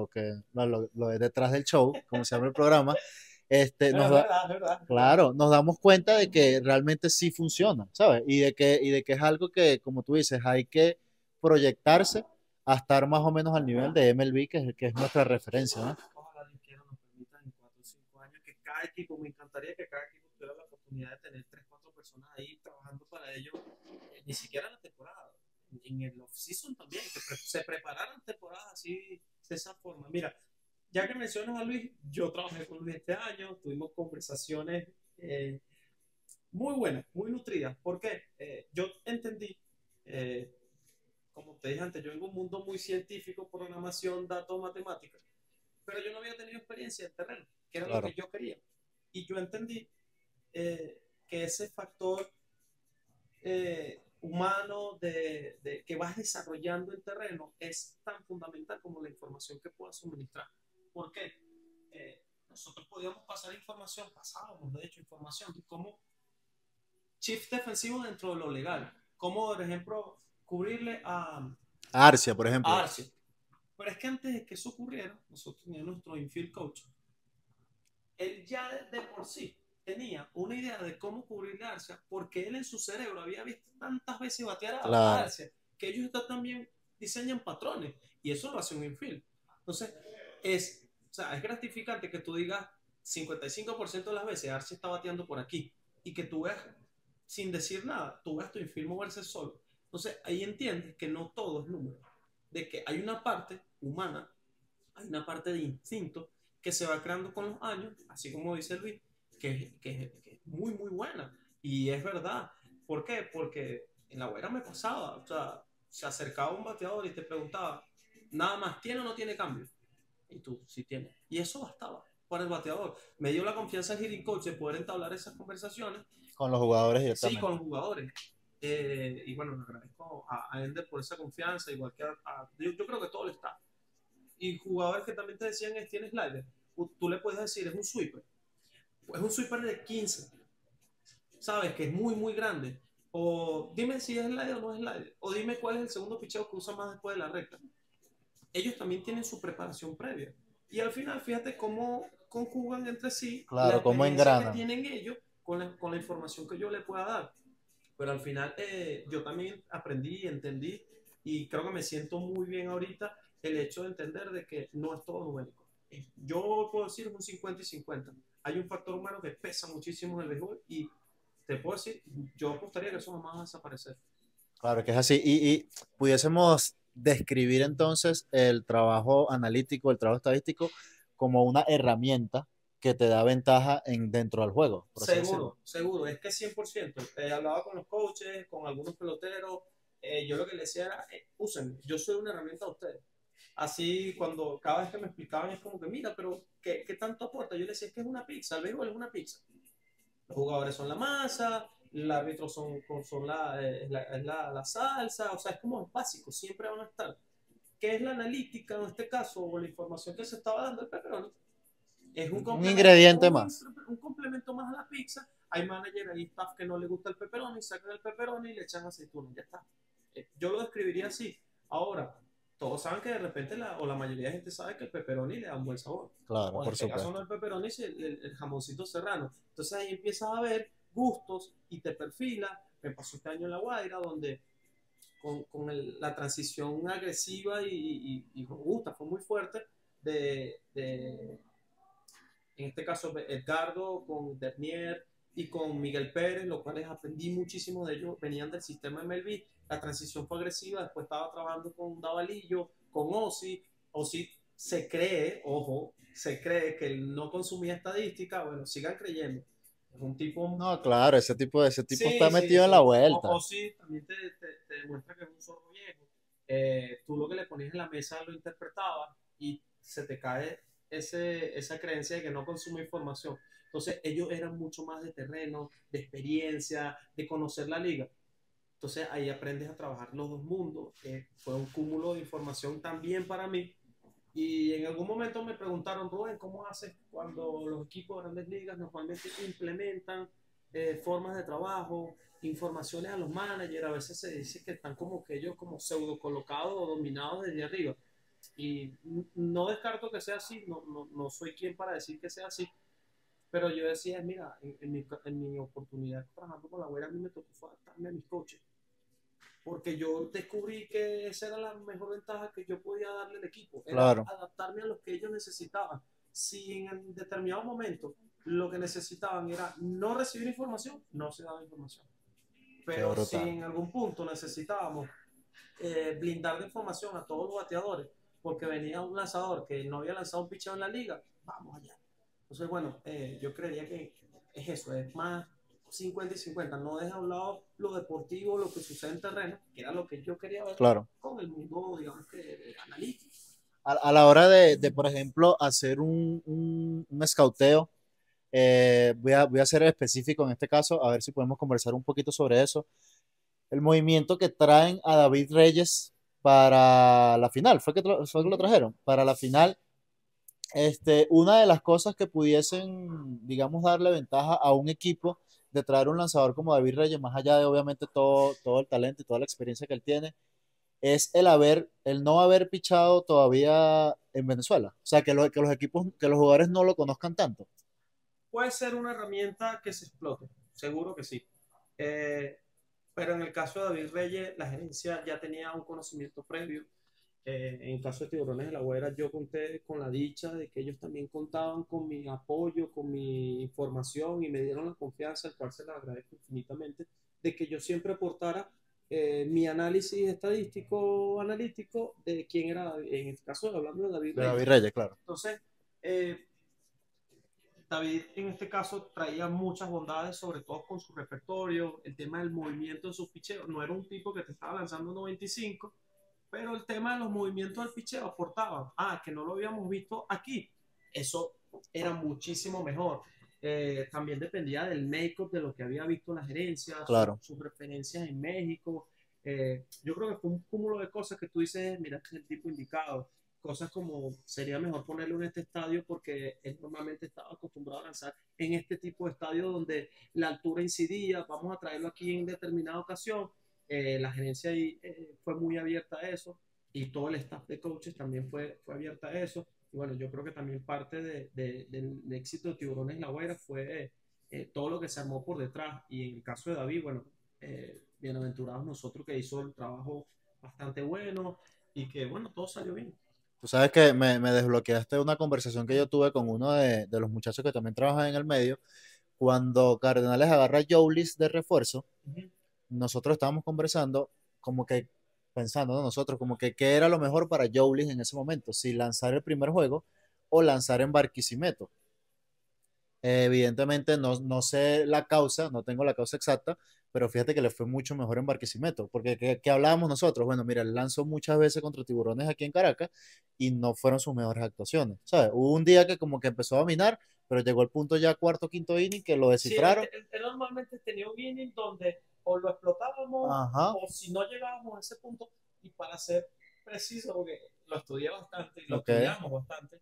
lo de detrás del show, como se llama el programa, pero es verdad, es verdad, es verdad. claro, nos damos cuenta de que realmente sí funciona, ¿sabes? Y de que es algo que, como tú dices, hay que proyectarse a estar más o menos al nivel de MLB, que es nuestra referencia, ¿no? Ojalá Dios quiera nos permitan en 4 o 5 años que cada equipo, me encantaría que cada equipo tuviera la oportunidad de tener 3 4 personas ahí trabajando para ellos, ni siquiera en la temporada, en el off-season también, que se prepararan temporadas así, de esa forma. Mira, ya que mencionas a Luis, yo trabajé con Luis este año, tuvimos conversaciones muy buenas, muy nutridas. ¿Por qué? Yo entendí, eh, como te dije antes, yo vengo de un mundo muy científico, programación, datos, matemáticas, pero yo no había tenido experiencia en terreno, que era lo que Claro. yo quería. Y yo entendí que ese factor humano que vas desarrollando en terreno es tan fundamental como la información que puedas suministrar. ¿Por qué? Nosotros podíamos pasar información, pasábamos de hecho información de cómo shift defensivo dentro de lo legal, como por ejemplo cubrirle Arcia, por ejemplo. a Arce. Pero es que antes de que eso ocurriera, nosotros teníamos nuestro infield coach, él ya de por sí tenía una idea de cómo cubrirle a Arcia, porque él en su cerebro había visto tantas veces batear a Claro. Arcia, que ellos también diseñan patrones, y eso lo hace un infield. Entonces, o sea, es gratificante que tú digas 55% de las veces Arcia está bateando por aquí, y que tú veas, sin decir nada, tú veas tu infield moverse solo. Entonces, ahí entiendes que no todo es número, de que hay una parte humana, hay una parte de instinto que se va creando con los años, así como dice Luis, que es muy, muy buena. Y es verdad. ¿Por qué? Porque en la güera me pasaba, o sea, se acercaba un bateador y te preguntaba, nada más, ¿tiene o no tiene cambio? Y tú, sí tiene. Y eso bastaba para el bateador. Me dio la confianza el hitting coach de poder entablar esas conversaciones, Con los jugadores sí, con directamente. los jugadores. Y bueno, le agradezco a Ender por esa confianza, igual que yo creo que todo el staff. y jugadores que también te decían es, tiene slider. Tú le puedes decir, es un sweeper. Es un sweeper de 15, ¿sabes? Que es muy, muy grande. O dime si es slider o no es slider. O dime cuál es el segundo picheo que usa más después de la recta. Ellos también tienen su preparación previa. Y al final, fíjate cómo conjugan entre sí la Claro, cómo experiencia que engranan. tienen ellos con la información que yo les pueda dar. Pero al final yo también aprendí y entendí y creo que me siento muy bien ahorita el hecho de entender de que no es todo numérico. Yo puedo decir un 50 y 50. Hay un factor humano que pesa muchísimo en el béisbol y te puedo decir, yo apostaría que eso no va a desaparecer. Claro que es así. Y pudiésemos describir entonces el trabajo analítico, el trabajo estadístico, como una herramienta que te da ventaja dentro del juego, por así decirlo. Seguro, seguro, es que 100%. Hablaba con los coaches, con algunos peloteros, yo lo que les decía era, usen, yo soy una herramienta a ustedes. Así cuando cada vez que me explicaban es como que, mira, pero ¿qué tanto aporta? Yo les decía, es que es una pizza, el béisbol es una pizza. Los jugadores son la masa, el árbitro son la salsa, o sea, es como básico, siempre van a estar. ¿Qué es la analítica en este caso, o la información que se estaba dando el pepperoni? Es Un ingrediente un, más. un complemento más a la pizza. Hay manager, hay staff que no le gusta el pepperoni, sacan el pepperoni y le echan aceituna, ya está. Yo lo describiría así. Ahora, todos saben que de repente, o la mayoría de gente sabe que el pepperoni le da un buen sabor. Claro, O en por este caso no supuesto. el pepperoni, es el jamoncito serrano. Entonces ahí empiezas a ver gustos y te perfila. Me pasó este año en La Guaira, donde con la transición agresiva y robusta, fue muy fuerte, de en este caso Edgardo con Dernier y con Miguel Pérez, los cuales aprendí muchísimo de ellos, venían del sistema MLB, la transición fue agresiva, después estaba trabajando con Davalillo, con Ozzy, Ozzy se cree, ojo, se cree que él no consumía estadística, bueno, sigan creyendo, es un tipo, No, claro, ese tipo está sí, sí, metido en la sí, vuelta. Ozzy también te demuestra que es un zorro viejo, tú lo que le ponías en la mesa lo interpretabas y se te cae esa creencia de que no consume información. Entonces ellos eran mucho más de terreno, de experiencia, de conocer la liga. Entonces ahí aprendes a trabajar los dos mundos. Fue un cúmulo de información también para mí. Y en algún momento me preguntaron, Rubén, ¿cómo haces cuando los equipos de grandes ligas normalmente implementan formas de trabajo, informaciones a los managers? A veces se dice que están como que ellos como pseudo colocados o dominados desde arriba. Y no descarto que sea así, no soy quien para decir que sea así, pero yo decía, mira, en mi oportunidad trabajando con la web, a mí me tocó adaptarme a mis coaches, porque yo descubrí que esa era la mejor ventaja que yo podía darle al equipo, era Claro, adaptarme a lo que ellos necesitaban. Si en determinado momento lo que necesitaban era no recibir información, no se daba información. qué Pero si brutal. en algún punto necesitábamos blindar de información a todos los bateadores, porque venía un lanzador que no había lanzado un picheo en la liga, vamos allá. Entonces, bueno, yo creería que es eso, es más 50 y 50. No deja a un lado lo deportivo, lo que sucede en terreno, que era lo que yo quería ver Claro. con el mundo, digamos que analítico. A la hora de, por ejemplo, hacer un escauteo, voy a ser específico en este caso, a ver si podemos conversar un poquito sobre eso. El movimiento que traen a David Reyes para la final, fue que lo trajeron, para la final. Una de las cosas que pudiesen, digamos, darle ventaja a un equipo de traer un lanzador como David Reyes, más allá de obviamente todo el talento y toda la experiencia que él tiene, es el no haber pichado todavía en Venezuela. O sea, que los equipos, que los jugadores no lo conozcan tanto. Puede ser una herramienta que se explote, seguro que sí. Eh, pero en el caso de David Reyes, la gerencia ya tenía un conocimiento previo. En el caso de Tiburones de la Guaira, yo conté con la dicha de que ellos también contaban con mi apoyo, con mi información y me dieron la confianza, al cual se les agradezco infinitamente, de que yo siempre aportara mi análisis estadístico, analítico de quién era, en este caso hablando de David De Reyes. David Reyes, claro. Entonces, David en este caso traía muchas bondades, sobre todo con su repertorio, el tema del movimiento de sus picheos. No era un tipo que te estaba lanzando 95, pero el tema de los movimientos del picheo aportaba. Que no lo habíamos visto aquí. Eso era muchísimo mejor. También dependía del make-up, de lo que había visto en la gerencia, Claro. sus referencias en México. Yo creo que fue un cúmulo de cosas que tú dices, mira, este es el tipo indicado. cosas como sería mejor ponerlo en este estadio porque él normalmente estaba acostumbrado a lanzar en este tipo de estadio donde la altura incidía, vamos a traerlo aquí en determinada ocasión. La gerencia ahí fue muy abierta a eso y todo el staff de coaches también fue abierta a eso. Y bueno, yo creo que también parte del éxito de Tiburones La Guaira fue todo lo que se armó por detrás. Y en el caso de David, bueno, bienaventurados nosotros que hizo el trabajo bastante bueno y que bueno, todo salió bien. Tú sabes que me desbloqueaste una conversación que yo tuve con uno de los muchachos que también trabajan en el medio. Cuando Cardenales agarra a Joulis de refuerzo, Uh -huh. nosotros estábamos conversando como que pensando, ¿no? Nosotros como que qué era lo mejor para Joulis en ese momento, si lanzar el primer juego o lanzar en Barquisimeto. Evidentemente no sé la causa, no tengo la causa exacta, pero fíjate que le fue mucho mejor en Barquisimeto, porque ¿qué hablábamos nosotros? Bueno, mira, él lanzó muchas veces contra Tiburones aquí en Caracas y no fueron sus mejores actuaciones, ¿sabes? Hubo un día que como que empezó a dominar, pero llegó el punto ya cuarto, quinto inning que lo Sí, descifraron. él normalmente tenía un inning donde o lo explotábamos Ajá, o si no llegábamos a ese punto, y para ser preciso, porque lo estudié bastante y lo ok, estudiamos bastante,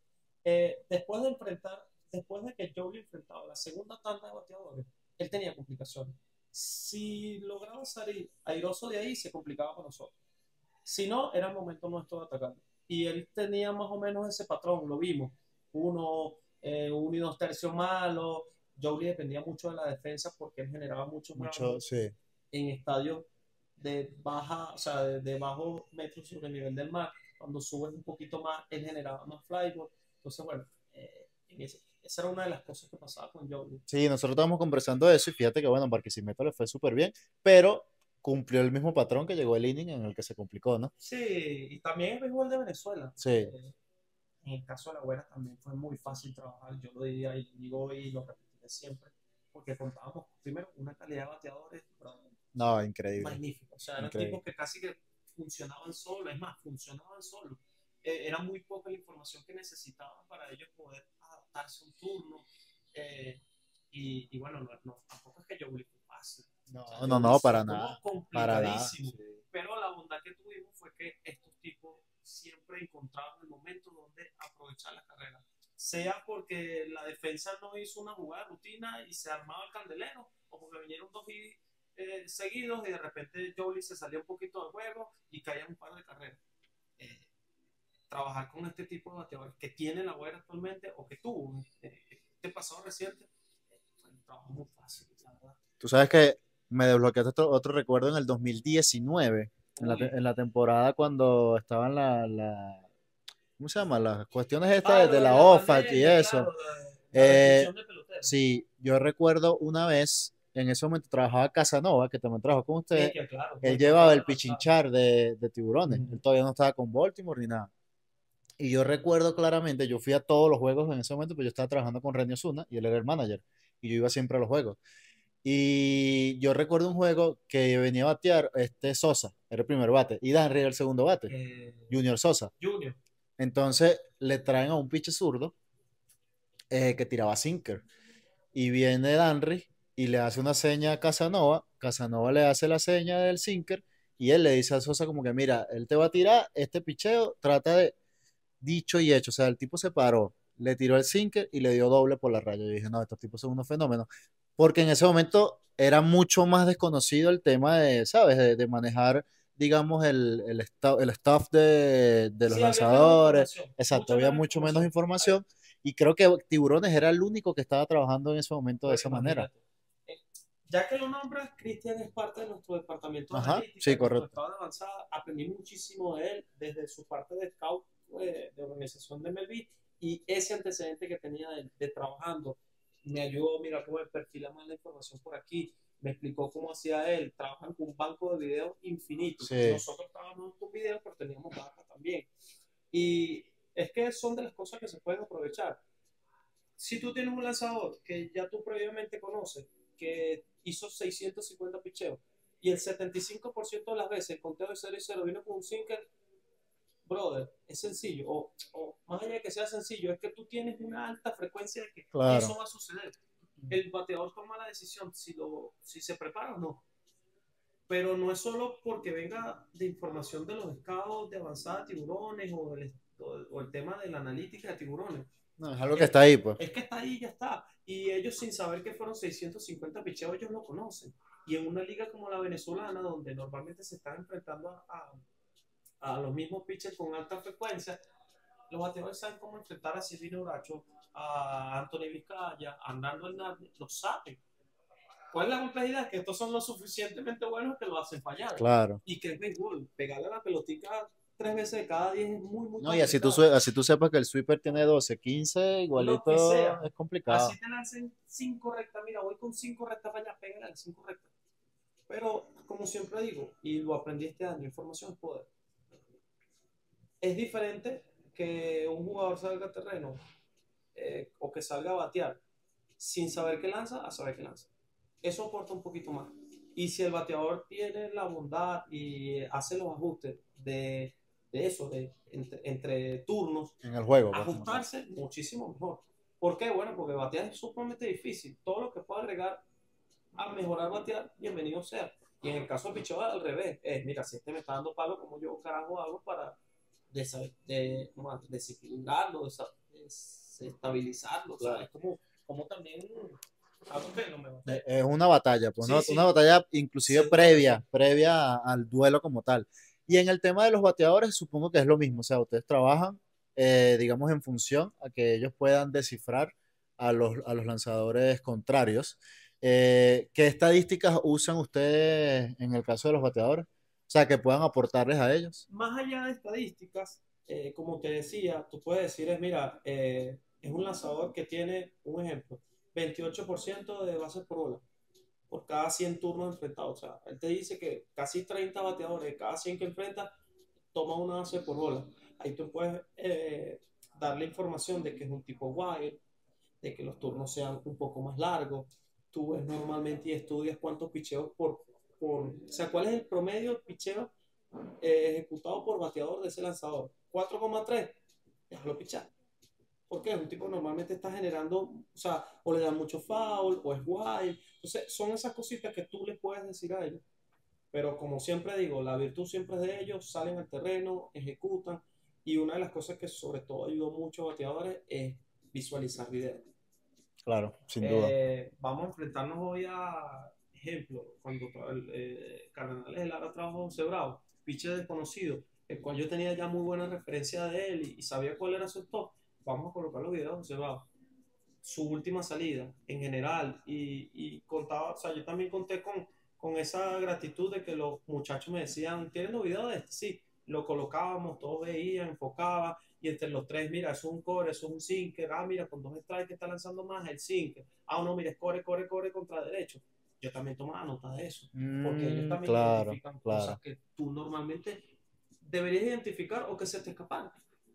después de que Joe enfrentaba la segunda tanda de bateadores, él tenía complicaciones. Si lograba salir airoso de ahí, se complicaba para nosotros. Si no, era el momento nuestro de atacar. Y él tenía más o menos ese patrón, lo vimos. Uno y dos tercios malos. Jolie dependía mucho de la defensa porque él generaba muchos mucho, ground sí. en estadios de baja, o sea, de bajos metros sobre el nivel del mar. Cuando subes un poquito más, él generaba más flyball. Entonces, bueno, esa era una de las cosas que pasaba con Jolie. Sí, nosotros estábamos conversando de eso y fíjate que, bueno, en Barquisimeto le fue súper bien, pero cumplió el mismo patrón que llegó el inning en el que se complicó, ¿no? Sí, y también el béisbol de Venezuela. Sí, En el caso de la Güera también fue muy fácil trabajar, yo lo diría y digo y lo repetiré siempre, porque contábamos primero una calidad de bateadores no, increíble, magnífica, o sea, eran tipos increíble. que casi que funcionaban solos, es más, funcionaban solos. Era muy poca la información que necesitaban para ellos poder adaptarse a un turno. eh, y bueno, tampoco es que Joe fue fácil, o sea, No, no, Joe no, sí para estuvo nada, para nada. complicadísimo, Sí. pero la bondad que tuvimos fue que estos tipos siempre encontraban el momento donde aprovechar la carrera, sea porque la defensa no hizo una jugada de rutina y se armaba el candelero, o porque vinieron dos seguidos y de repente Jolie se salió un poquito del juego y caía un par de carreras. Eh, Trabajar con este tipo de bateadores que tiene la Guaira actualmente o que tuvo este pasado reciente fue un trabajo muy fácil, la verdad. Tú sabes que me desbloqueaste otro recuerdo en el 2019, Uy. en la temporada cuando estaban ¿cómo se llama? Las cuestiones estas de Lo de la la OFAC y pandemia, eso. claro, la Eh, restricción de peloteros. sí, yo recuerdo una vez, en ese momento trabajaba Casanova, que también trabajó con Sí, ustedes, que claro, él fue llevaba campeón de el avanzada. pichinchar de Tiburones, él Uh-huh. todavía no estaba con Baltimore ni nada. Y yo recuerdo claramente, yo fui a todos los juegos en ese momento, pero yo estaba trabajando con Renny Osuna y él era el manager, y yo iba siempre a los juegos. Y yo recuerdo un juego que venía a batear Sosa, era el primer bate, y Danry era el segundo bate, eh, Junior Sosa. Junior. Entonces le traen a un pitcher zurdo que tiraba sinker. Y viene Danry y le hace una seña a Casanova. Casanova le hace la seña del sinker y él le dice a Sosa como que, mira, él te va a tirar este picheo, trata de dicho y hecho. O sea, el tipo se paró, le tiró el sinker y le dio doble por la raya. Yo dije, no, estos tipos son unos fenómenos. Porque en ese momento era mucho más desconocido el tema de, ¿sabes? De manejar, digamos, el staff de los Sí, había menos lanzadores. información, Exacto, mucha había menos mucho menos información. Ay, información. Y creo que Tiburones era el único que estaba trabajando en ese momento de pues esa manera. imagínate. Eh, Ya que lo nombras, Cristian es parte de nuestro departamento de Ajá, analítica, sí, de nuestro correcto. estado de avanzada. Aprendí muchísimo de él desde su parte de scout, de organización de MLB, y ese antecedente que tenía de trabajando me ayudó, mira cómo me perfila más la información por aquí, me explicó cómo hacía él, trabajan con un banco de videos infinito. Sí, Nosotros trabajamos con videos, pero teníamos data también. Y es que son de las cosas que se pueden aprovechar. Si tú tienes un lanzador que ya tú previamente conoces, que hizo 650 picheos, y el 75% de las veces el conteo de 0 y 0 vino con un sinker, brother, es sencillo. O más allá de que sea sencillo, es que tú tienes una alta frecuencia de que eso claro. va a suceder. El bateador toma la decisión si se prepara o no. Pero no es solo porque venga de información de los scouts de avanzada tiburones o o el tema de la analítica de tiburones. No, es algo que está ahí, pues. Es que está ahí, ya está. Y ellos sin saber que fueron 650 picheos, ellos lo conocen. Y en una liga como la venezolana, donde normalmente se están enfrentando a los mismos pitchers con alta frecuencia, los bateadores saben cómo enfrentar a Silvino Bracho, a Anthony Vizcaya, a Hernando Hernández, lo saben. ¿Cuál es la complejidad? Que estos son lo suficientemente buenos que lo hacen fallar. Claro. Y que es béisbol. Pegarle a la pelotica 3 veces de cada 10 es muy, muy No, y así complicado. así tú sepas que el sweeper tiene 12, 15, Lo que igualito sea. es complicado. Así te lancen 5 rectas. Mira, voy con 5 rectas para allá, pégale a 5 rectas. Pero, como siempre digo, y lo aprendí este año, información es poder. Es diferente que un jugador salga al terreno o que salga a batear sin saber que lanza a saber que lanza. Eso aporta un poquito más. Y si el bateador tiene la bondad y hace los ajustes de eso, entre turnos, En el juego, pues, como tal. ajustarse muchísimo mejor. ¿Por qué? Bueno, porque batear es sumamente difícil. Todo lo que pueda agregar a mejorar batear, bienvenido sea. Y en el caso del picheo, al revés. Mira, si este me está dando palo, como yo carajo hago para desequilibrarlo, desestabilizarlo. Claro. ¿Sabes? Como también algo que no me va a... Es una batalla, pues, ¿no? Sí, Una sí, batalla inclusive se puede previa, hacer. al duelo como tal. Y en el tema de los bateadores, supongo que es lo mismo. O sea, ustedes trabajan, digamos, en función a que ellos puedan descifrar a los lanzadores contrarios. ¿Qué estadísticas usan ustedes en el caso de los bateadores? O sea, que puedan aportarles a ellos. Más allá de estadísticas, como te decía, tú puedes decir, es un lanzador que tiene, un ejemplo, 28% de bases por bola por cada 100 turnos enfrentados. O sea, él te dice que casi 30 bateadores de cada 100 que enfrenta toman una base por bola. Ahí tú puedes darle información de que es un tipo wild, de que los turnos sean un poco más largos. Tú ves normalmente y estudias cuántos picheos o sea, cuál es el promedio de picheo ejecutado por bateador de ese lanzador. 4,3, déjalo pichar. Porque es un tipo que normalmente está generando, o sea, o le dan mucho foul, o es wild. Entonces, son esas cositas que tú le puedes decir a ellos. Pero como siempre digo, la virtud siempre es de ellos, salen al terreno, ejecutan. Y una de las cosas que sobre todo ayudó mucho a bateadores es visualizar videos. Claro, sin duda. Vamos a enfrentarnos hoy a, ejemplo, cuando Cardenales de Lara trajo a José Bravo, pitcher desconocido, el cual yo tenía ya muy buena referencia de él y sabía cuál era su stop. Vamos a colocar los videos de José Bravo, su última salida en general y contaba, o sea, yo también conté con esa gratitud de que los muchachos me decían, ¿tienen los videos de este? Sí, lo colocábamos, todos veían, enfocaba y entre los tres, mira, eso es un core, eso es un sinker, mira, con 2 strikes que está lanzando más el sinker, no, mira, es core contra derecho. Yo también tomaba nota de eso, porque ellos también Claro, identifican cosas claro. que tú normalmente deberías identificar o que se te escapan.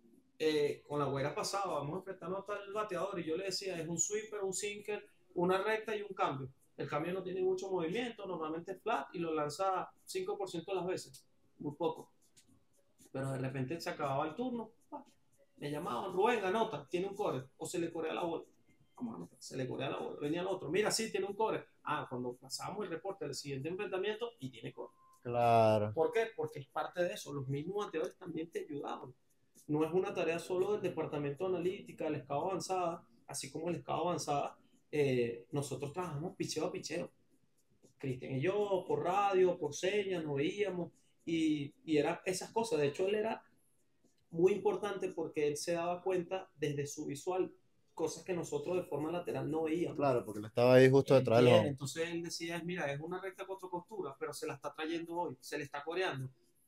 Con la güera pasada, vamos a enfrentarnos hasta el bateador y yo le decía, es un sweeper, un sinker, una recta y un cambio. El cambio no tiene mucho movimiento, normalmente es flat y lo lanza 5% de las veces, muy poco. Pero de repente se acababa el turno, me llamaban, Rubén, anota, tiene un core, o se le corea la bola. Vamos a anotar, se le corea la bola. Venía el otro, mira, sí, tiene un core. Cuando pasábamos el reporte del siguiente enfrentamiento y tiene core. Claro. ¿Por qué? Porque es parte de eso, los mismos bateadores también te ayudaban. No es una tarea solo del departamento de analítica, del escado avanzada, así como el escado avanzada, nosotros trabajamos picheo a picheo. Cristian y yo, por radio, por señas, nos veíamos y era esas cosas. De hecho, él era muy importante porque él se daba cuenta desde su visual, cosas que nosotros de forma lateral no veíamos. Claro, porque él estaba ahí justo detrás del home. Entonces él decía, mira, es una recta cuatro costuras, pero se la está trayendo hoy, se le está coreando.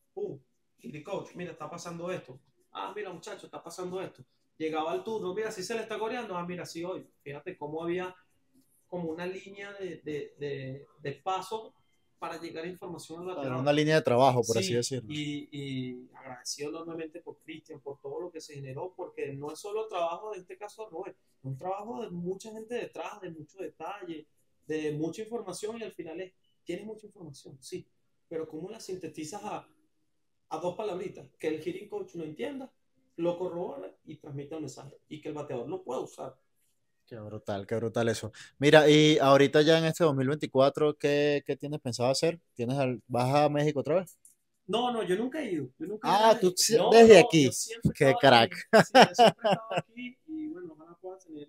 Y coach, mira, está pasando esto. Mira, muchacho, está pasando esto. Llegaba al turno, mira, si se le está coreando, mira, sí, hoy. Fíjate cómo había como una línea de paso para llegar a información al Claro, bateador. una línea de trabajo, por así Sí, decirlo. y agradecido enormemente por Cristian, por todo lo que se generó, porque no es solo trabajo de este caso de Robert, es un trabajo de mucha gente detrás, de mucho detalle, de mucha información y al final tienes mucha información, sí, pero ¿cómo la sintetizas a 2 palabritas? Que el hitting coach lo entienda, lo corrobore y transmita el mensaje y que el bateador lo pueda usar. Qué brutal eso. Mira, y ahorita ya en este 2024, ¿qué tienes pensado hacer? ¿Vas a México otra vez? No, no, yo nunca he ido. Yo nunca he ido a Ah, México. No, desde no, yo aquí. siempre he Qué estado crack. aquí. Sí, yo siempre he estado aquí y bueno, ojalá pueda tener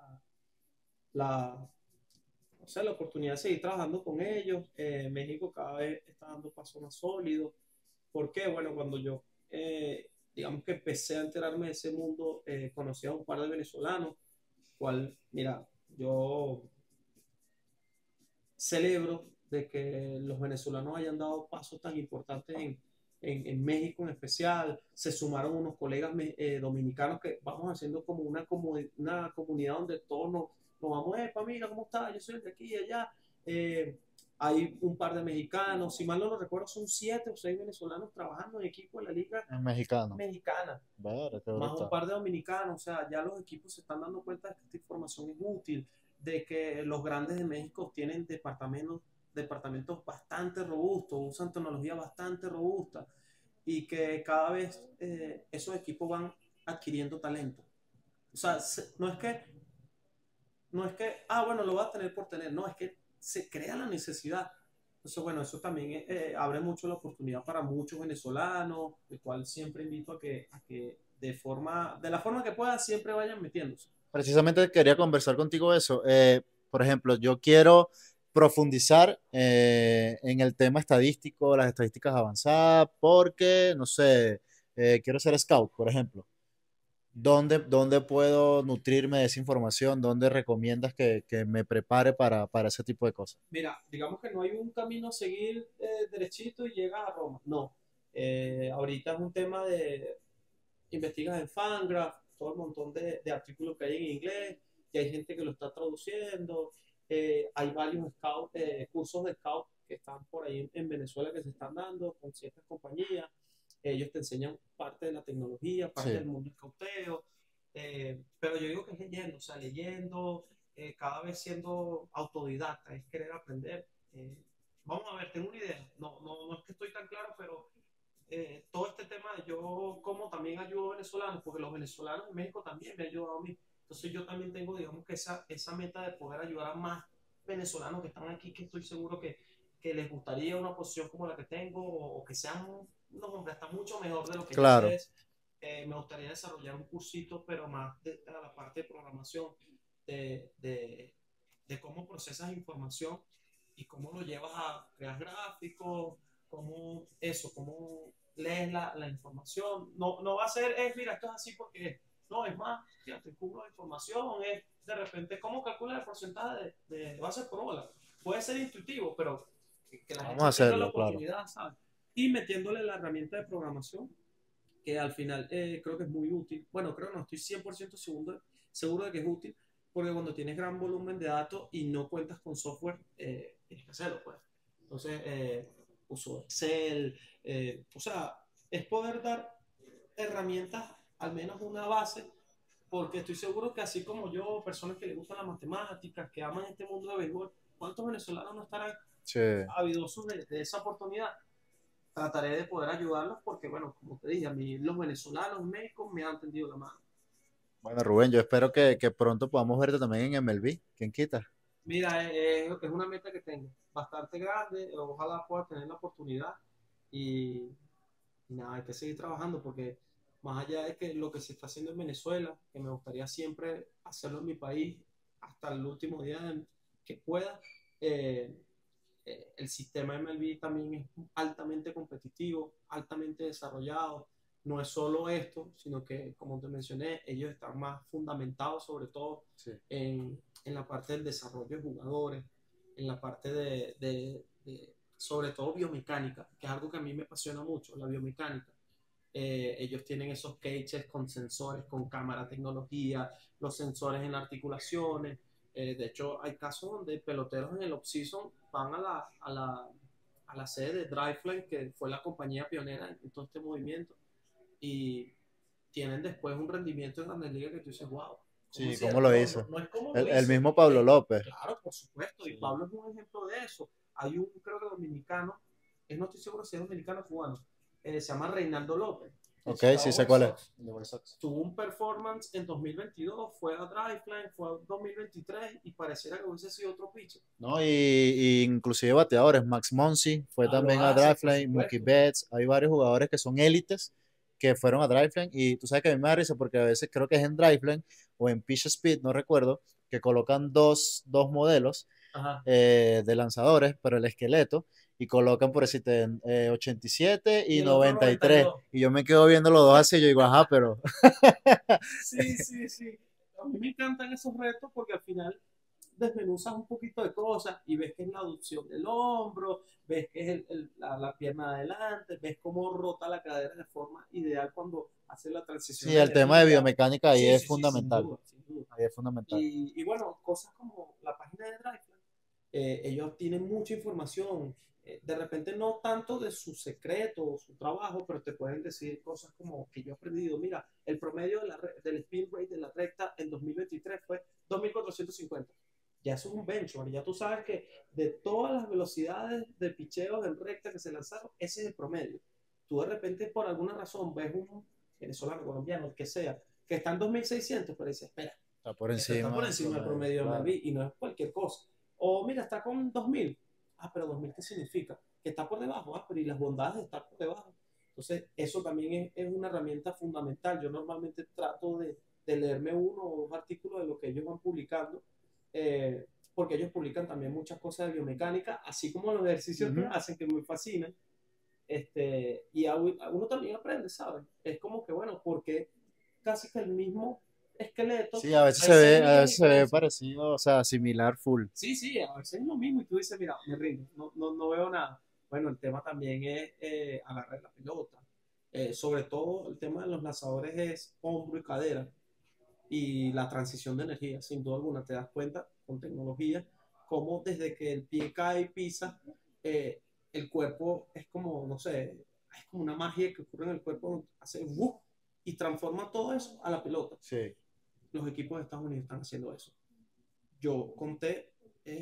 la, o sea, la oportunidad de seguir trabajando con ellos. México cada vez está dando pasos más sólidos. ¿Por qué? Bueno, cuando yo, digamos que empecé a enterarme de ese mundo, conocí a un par de venezolanos, cual, mira, yo celebro de que los venezolanos hayan dado pasos tan importantes en México en especial. Se sumaron unos colegas dominicanos que vamos haciendo como una comunidad donde todos nos vamos, mira, ¿cómo está? Yo soy el de aquí y allá. Eh, hay un par de mexicanos, si mal no lo recuerdo, son 7 o 6 venezolanos trabajando en equipo en la liga Es mexicano. mexicana, Ver, qué más un brutal. par de dominicanos, o sea, ya los equipos se están dando cuenta de que esta información es útil, de que los grandes de México tienen departamentos bastante robustos, usan tecnología bastante robusta y que cada vez esos equipos van adquiriendo talento. O sea, no es que, bueno, lo va a tener por tener, no, es que se crea la necesidad. Entonces, bueno, eso también abre mucho la oportunidad para muchos venezolanos, el cual siempre invito a que de la forma que puedan, siempre vayan metiéndose. Precisamente quería conversar contigo eso. Por ejemplo, yo quiero profundizar en el tema estadístico, las estadísticas avanzadas, porque, no sé, quiero ser scout, por ejemplo. ¿Dónde puedo nutrirme de esa información? ¿Dónde recomiendas que me prepare para ese tipo de cosas? Mira, digamos que no hay un camino a seguir derechito y llegas a Roma. No. Ahorita es un tema de investigas en Fangraph, todo el montón de artículos que hay en inglés, y hay gente que lo está traduciendo. Hay varios cursos de scout que están por ahí en Venezuela que se están dando con ciertas compañías. Ellos te enseñan parte de la tecnología, parte Sí, del mundo del cauteo, pero yo digo que es leyendo, o sea, leyendo, cada vez siendo autodidacta, es querer aprender. Vamos a ver, tengo una idea, no es que estoy tan claro, pero todo este tema de yo como también ayudo a venezolanos, porque los venezolanos en México también me han ayudado a mí. Entonces yo también tengo, digamos, que esa meta de poder ayudar a más venezolanos que están aquí, que estoy seguro que les gustaría una posición como la que tengo, o que sean unos hombres hasta mucho mejor de lo que ya se claro, es. Me gustaría desarrollar un cursito, pero más a la parte de programación, de, de, de cómo procesas información y cómo lo llevas a crear gráficos, cómo lees la información. No va a ser, mira, esto es así porque no, es más, fíjate, cubro de información, es de repente cómo calcula el porcentaje de base por bola. Puede ser intuitivo, pero que la vamos a gente tenga la hacerlo, claro. oportunidad, ¿sabes? Y metiéndole la herramienta de programación, que al final creo que es muy útil. Bueno, creo no, estoy 100% seguro de que es útil, porque cuando tienes gran volumen de datos y no cuentas con software, tienes que hacerlo, pues. Entonces, uso Excel, o sea, es poder dar herramientas, al menos una base, porque estoy seguro que así como yo, personas que les gustan las matemáticas, que aman este mundo de béisbol, ¿cuántos venezolanos no estarán Sí. avidosos de esa oportunidad? Trataré de poder ayudarlos porque, bueno, como te dije, a mí los venezolanos médicos me han tendido la mano. Bueno, Rubén, yo espero que pronto podamos verte también en MLB. ¿Quién quita? Mira, es una meta que tengo bastante grande, ojalá pueda tener la oportunidad y, y nada, hay que seguir trabajando porque más allá de que lo que se está haciendo en Venezuela, que me gustaría siempre hacerlo en mi país hasta el último día que pueda, eh, el sistema MLB también es altamente competitivo, altamente desarrollado. No es solo esto, sino que, como te mencioné, ellos están más fundamentados sobre todo Sí. en la parte del desarrollo de jugadores, en la parte sobre todo biomecánica, que es algo que a mí me apasiona mucho, la biomecánica. Ellos tienen esos cages con sensores, con cámara, tecnología, los sensores en articulaciones. De hecho, hay casos donde peloteros en el off-season van a la sede de Driveline, que fue la compañía pionera en todo este movimiento, y tienen después un rendimiento en Grandes Ligas que tú dices, wow, ¿cómo Sí, hicieron? ¿cómo lo No, no, hizo? no es como lo El hizo. mismo Pablo López. Claro, por supuesto, y Sí. Pablo es un ejemplo de eso. Hay un, creo que dominicano, no estoy seguro si es dominicano o cubano, se llama Reinaldo López. el Ok, sí Chicago sé White cuál es. Sox. El de White Sox. Tuvo un performance en 2022, fue a Driveline, fue a 2023 y pareciera que hubiese sido otro pitcher. ¿No? Y inclusive bateadores, Max Muncy fue Ah, lo también a hace, por Driveline, Mookie supuesto. Betts, hay varios jugadores que son élites que fueron a Driveline y tú sabes que a mí me da risa porque a veces creo que es en Driveline o en Pitch Speed, no recuerdo, que colocan dos modelos Ajá. de lanzadores, pero el esqueleto, y colocan por decirte 87 Y y el otro 93, 92. y yo me quedo viendo los dos así y yo digo, ajá, pero Sí, sí, sí. A mí me encantan esos retos porque al final desmenuzas un poquito de cosas y ves que es la aducción del hombro, ves que es la pierna de adelante, ves cómo rota la cadera de forma ideal cuando hace la transición sí, de el tema de energía. biomecánica ahí Sí, es sí, sí, sin fundamental, duda, sin duda. ahí es fundamental. Y bueno, cosas como la página de Driveline, ellos tienen mucha información, de repente no tanto de su secreto o su trabajo, pero te pueden decir cosas como que yo he aprendido. Mira, el promedio del spin rate de la recta en 2023 fue 2450. Ya eso es un benchmark, ya tú sabes que de todas las velocidades de picheo en recta que se lanzaron, ese es el promedio. Tú de repente por alguna razón ves un venezolano, colombiano, el que sea, que está en 2600, pero dices, espera, Está por esto está por encima del encima del promedio, promedio de claro. MLB y no es cualquier cosa. O mira, está con 2000. Ah, pero 2000, ¿qué significa? Que está por debajo. Ah, pero y las bondades de estar por debajo. Entonces, eso también es una herramienta fundamental. Yo normalmente trato de leerme uno o dos artículos de lo que ellos van publicando, porque ellos publican también muchas cosas de biomecánica, así como los ejercicios que Ujú. hacen, que me fascinan. Y a uno también aprende, ¿sabes? Es como que, bueno, porque casi que el mismo esqueleto, Sí, hay a semillas veces se ve diferentes. parecido, o sea, similar full. Sí, sí, a veces es lo mismo y tú dices, mira, me rindo, no veo nada. Bueno, el tema también es agarrar la pelota. Sobre todo el tema de los lanzadores es hombro y cadera y la transición de energía, sin duda alguna. Te das cuenta con tecnología cómo desde que el pie cae y pisa, eh, el cuerpo es como, no sé, es como una magia que ocurre en el cuerpo, hace ¡wuf! Y transforma todo eso a la pelota. Sí. Los equipos de Estados Unidos están haciendo eso. Yo conté,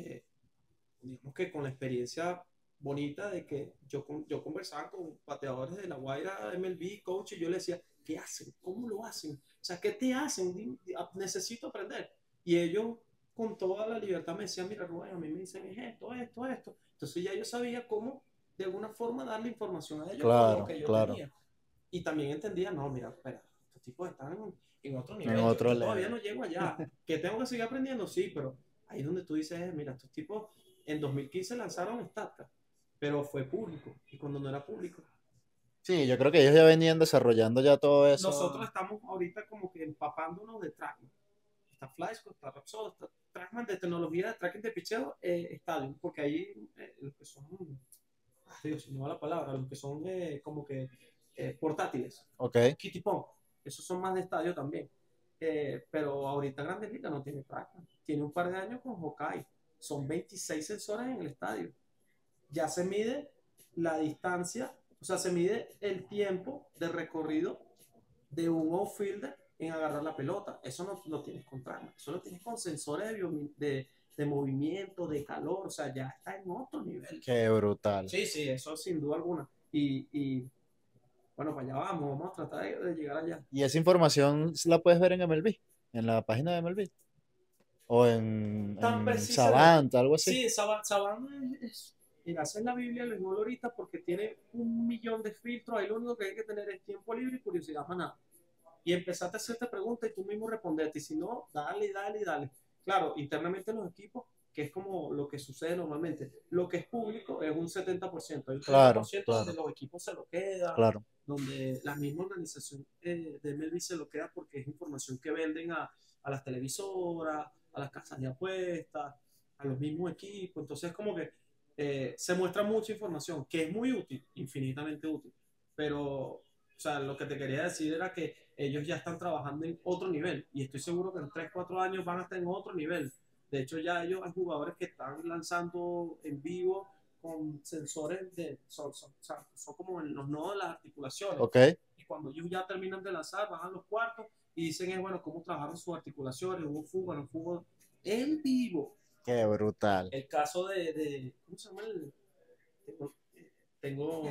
digamos que con la experiencia bonita de que yo conversaba con bateadores de La Guaira, MLB, coach, y yo le decía, ¿qué hacen? ¿Cómo lo hacen? O sea, ¿qué te hacen? Necesito aprender. Y ellos con toda la libertad me decían, mira, Rubén, a mí me dicen, es esto, esto, esto. Entonces ya yo sabía cómo de alguna forma darle información a ellos con lo Claro, que yo claro. tenía. Y también entendía, no, mira, espera, estos tipos están en otro En nivel, otro yo todavía level. no llego allá, que tengo que seguir aprendiendo, sí, pero ahí es donde tú dices, mira, estos tipos en 2015 lanzaron StatCast, pero fue público, y cuando no era público. Sí, yo creo que ellos ya venían desarrollando ya todo Nosotros eso. estamos ahorita como que empapándonos de Trackman. Está Flysco, está Rapsodo, está Trackman de tecnología de tracking de picheo, Stadium, porque ahí los que son, Dios, no va la palabra, los que son como que portátiles, Ok. Kitty Pong, esos son más de estadio también. Pero ahorita Grandes Ligas no tiene Trackman, tiene un par de años con Hawkeye, son 26 sensores en el estadio. Ya se mide la distancia, o sea, se mide el tiempo de recorrido de un outfielder en agarrar la pelota. Eso no lo tienes con Trackman, eso lo tienes con sensores de movimiento, de calor, o sea, ya está en otro nivel. Qué brutal. Sí, sí, eso sin duda alguna. Y bueno, para allá vamos a tratar de llegar allá. ¿Y esa información la puedes ver en MLB? En la página de MLB. O Tan en precisamente. Savant, algo así. Sí, Saban mira, esa es la Biblia del béisbol ahorita porque tiene 1 millón de filtros. Ahí lo único que hay que tener es tiempo libre y curiosidad, más nada. Y empezaste a hacerte preguntas y tú mismo responderte. Y si no, dale, dale, dale. Claro, internamente en los equipos, que es como lo que sucede normalmente. Lo que es público es un 70%. Hay un treinta por Claro, ciento donde claro, los equipos se lo quedan, claro. donde la misma organización de MLB se lo queda porque es información que venden a las televisoras, a las casas de apuestas, a los mismos equipos. Entonces, como que se muestra mucha información que es muy útil, infinitamente útil. Pero, o sea, lo que te quería decir era que ellos ya están trabajando en otro nivel y estoy seguro que en 3 4 años van a estar en otro nivel. De hecho, ya ellos hay jugadores que están lanzando en vivo con sensores o sea, son como en los nodos de las articulaciones. Ok. Y cuando ellos ya terminan de lanzar, van a los cuartos y dicen, bueno, cómo trabajaron sus articulaciones, hubo fuga, no hubo en vivo. Qué brutal. El caso ¿cómo se llama? Tengo,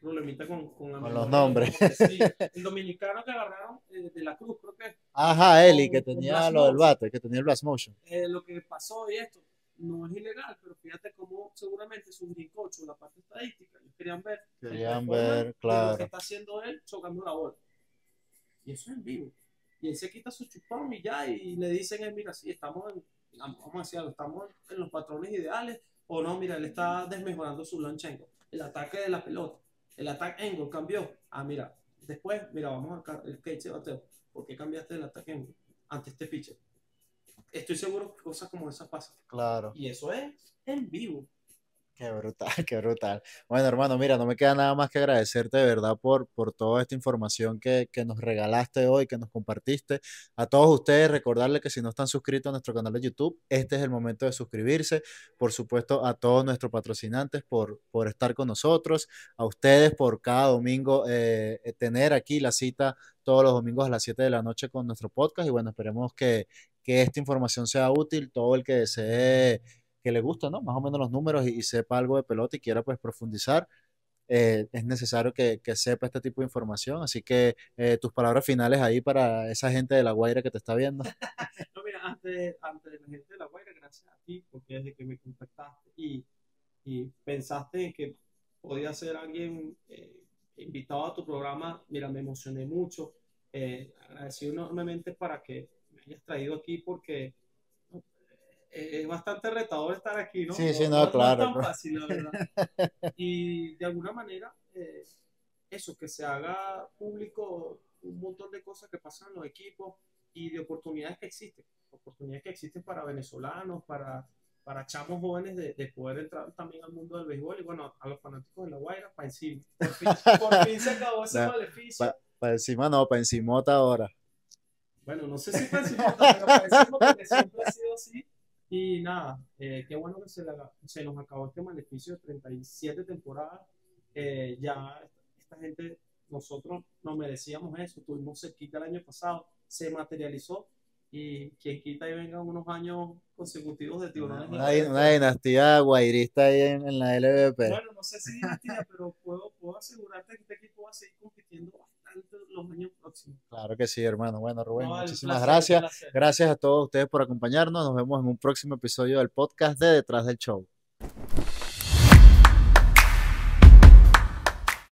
problemita con la Con los memoria de los nombres. nombres. Sí, el dominicano que agarraron de la Cruz, creo que Ajá, Eli, que con tenía Blast lo del Motion. bate, que tenía el Blast Motion. Lo que pasó y esto no es ilegal, pero fíjate cómo seguramente sus coach la parte estadística, ellos querían ver el Querían performance ver, de lo que claro. está haciendo él chocando la bola. Y eso es en vivo. Y él se quita su chupón y ya, y le dicen, mira, sí, estamos en, vamos a decirlo, estamos en los patrones ideales, o no, mira, él está desmejorando su launch angle, el ataque de la pelota, el ataque angle cambió. Ah, mira, después, mira, vamos a el cage de bateo. ¿Por qué cambiaste el ataque angle ante este pitcher? Estoy seguro que cosas como esas pasan. Claro. Y eso es en vivo. Qué brutal, qué brutal. Bueno, hermano, mira, no me queda nada más que agradecerte de verdad por toda esta información que nos regalaste hoy, que nos compartiste. A todos ustedes, recordarles que si no están suscritos a nuestro canal de YouTube, este es el momento de suscribirse. Por supuesto, a todos nuestros patrocinantes por estar con nosotros, a ustedes por cada domingo tener aquí la cita todos los domingos a las 7 de la noche con nuestro podcast. Y bueno, esperemos que esta información sea útil. Todo el que desee que le gusta, ¿no? Más o menos los números y sepa algo de pelota y quiera pues profundizar, es necesario que sepa este tipo de información. Así que tus palabras finales ahí para esa gente de La Guaira que te está viendo. No, mira, antes de la gente de La Guaira, gracias a ti, porque desde que me contactaste y pensaste en que podía ser alguien invitado a tu programa, mira, me emocioné mucho. Agradecido enormemente para que me hayas traído aquí porque es bastante retador estar aquí, ¿no? Sí, sí, No, no, no, no es claro, tan claro. fácil, la verdad. Y de alguna manera, eso, que se haga público un montón de cosas que pasan en los equipos y de oportunidades que existen para venezolanos, para chamos jóvenes de poder entrar también al mundo del béisbol y bueno, a los fanáticos de La Guaira, para encima. Por fin se acabó ese maleficio. Para encima no, para encimota ahora. Bueno, no sé si para encima, pero para encima porque siempre ha sido así. Y nada, qué bueno que se nos acabó este maleficio de 37 temporadas. Ya esta gente, nosotros nos merecíamos eso, tuvimos cerquita el año pasado, se materializó y quien quita y vengan unos años consecutivos de tiburones de Guaira Una después. dinastía guairista ahí en la LVP. Bueno, no sé si dinastía, pero puedo asegurarte que este equipo va a seguir compitiendo bastante los años próximos. Claro que sí, hermano. Bueno, No, Rubén, vale, un muchísimas placer, un gracias. placer. Gracias a todos ustedes por acompañarnos. Nos vemos en un próximo episodio del podcast de Detrás del Show.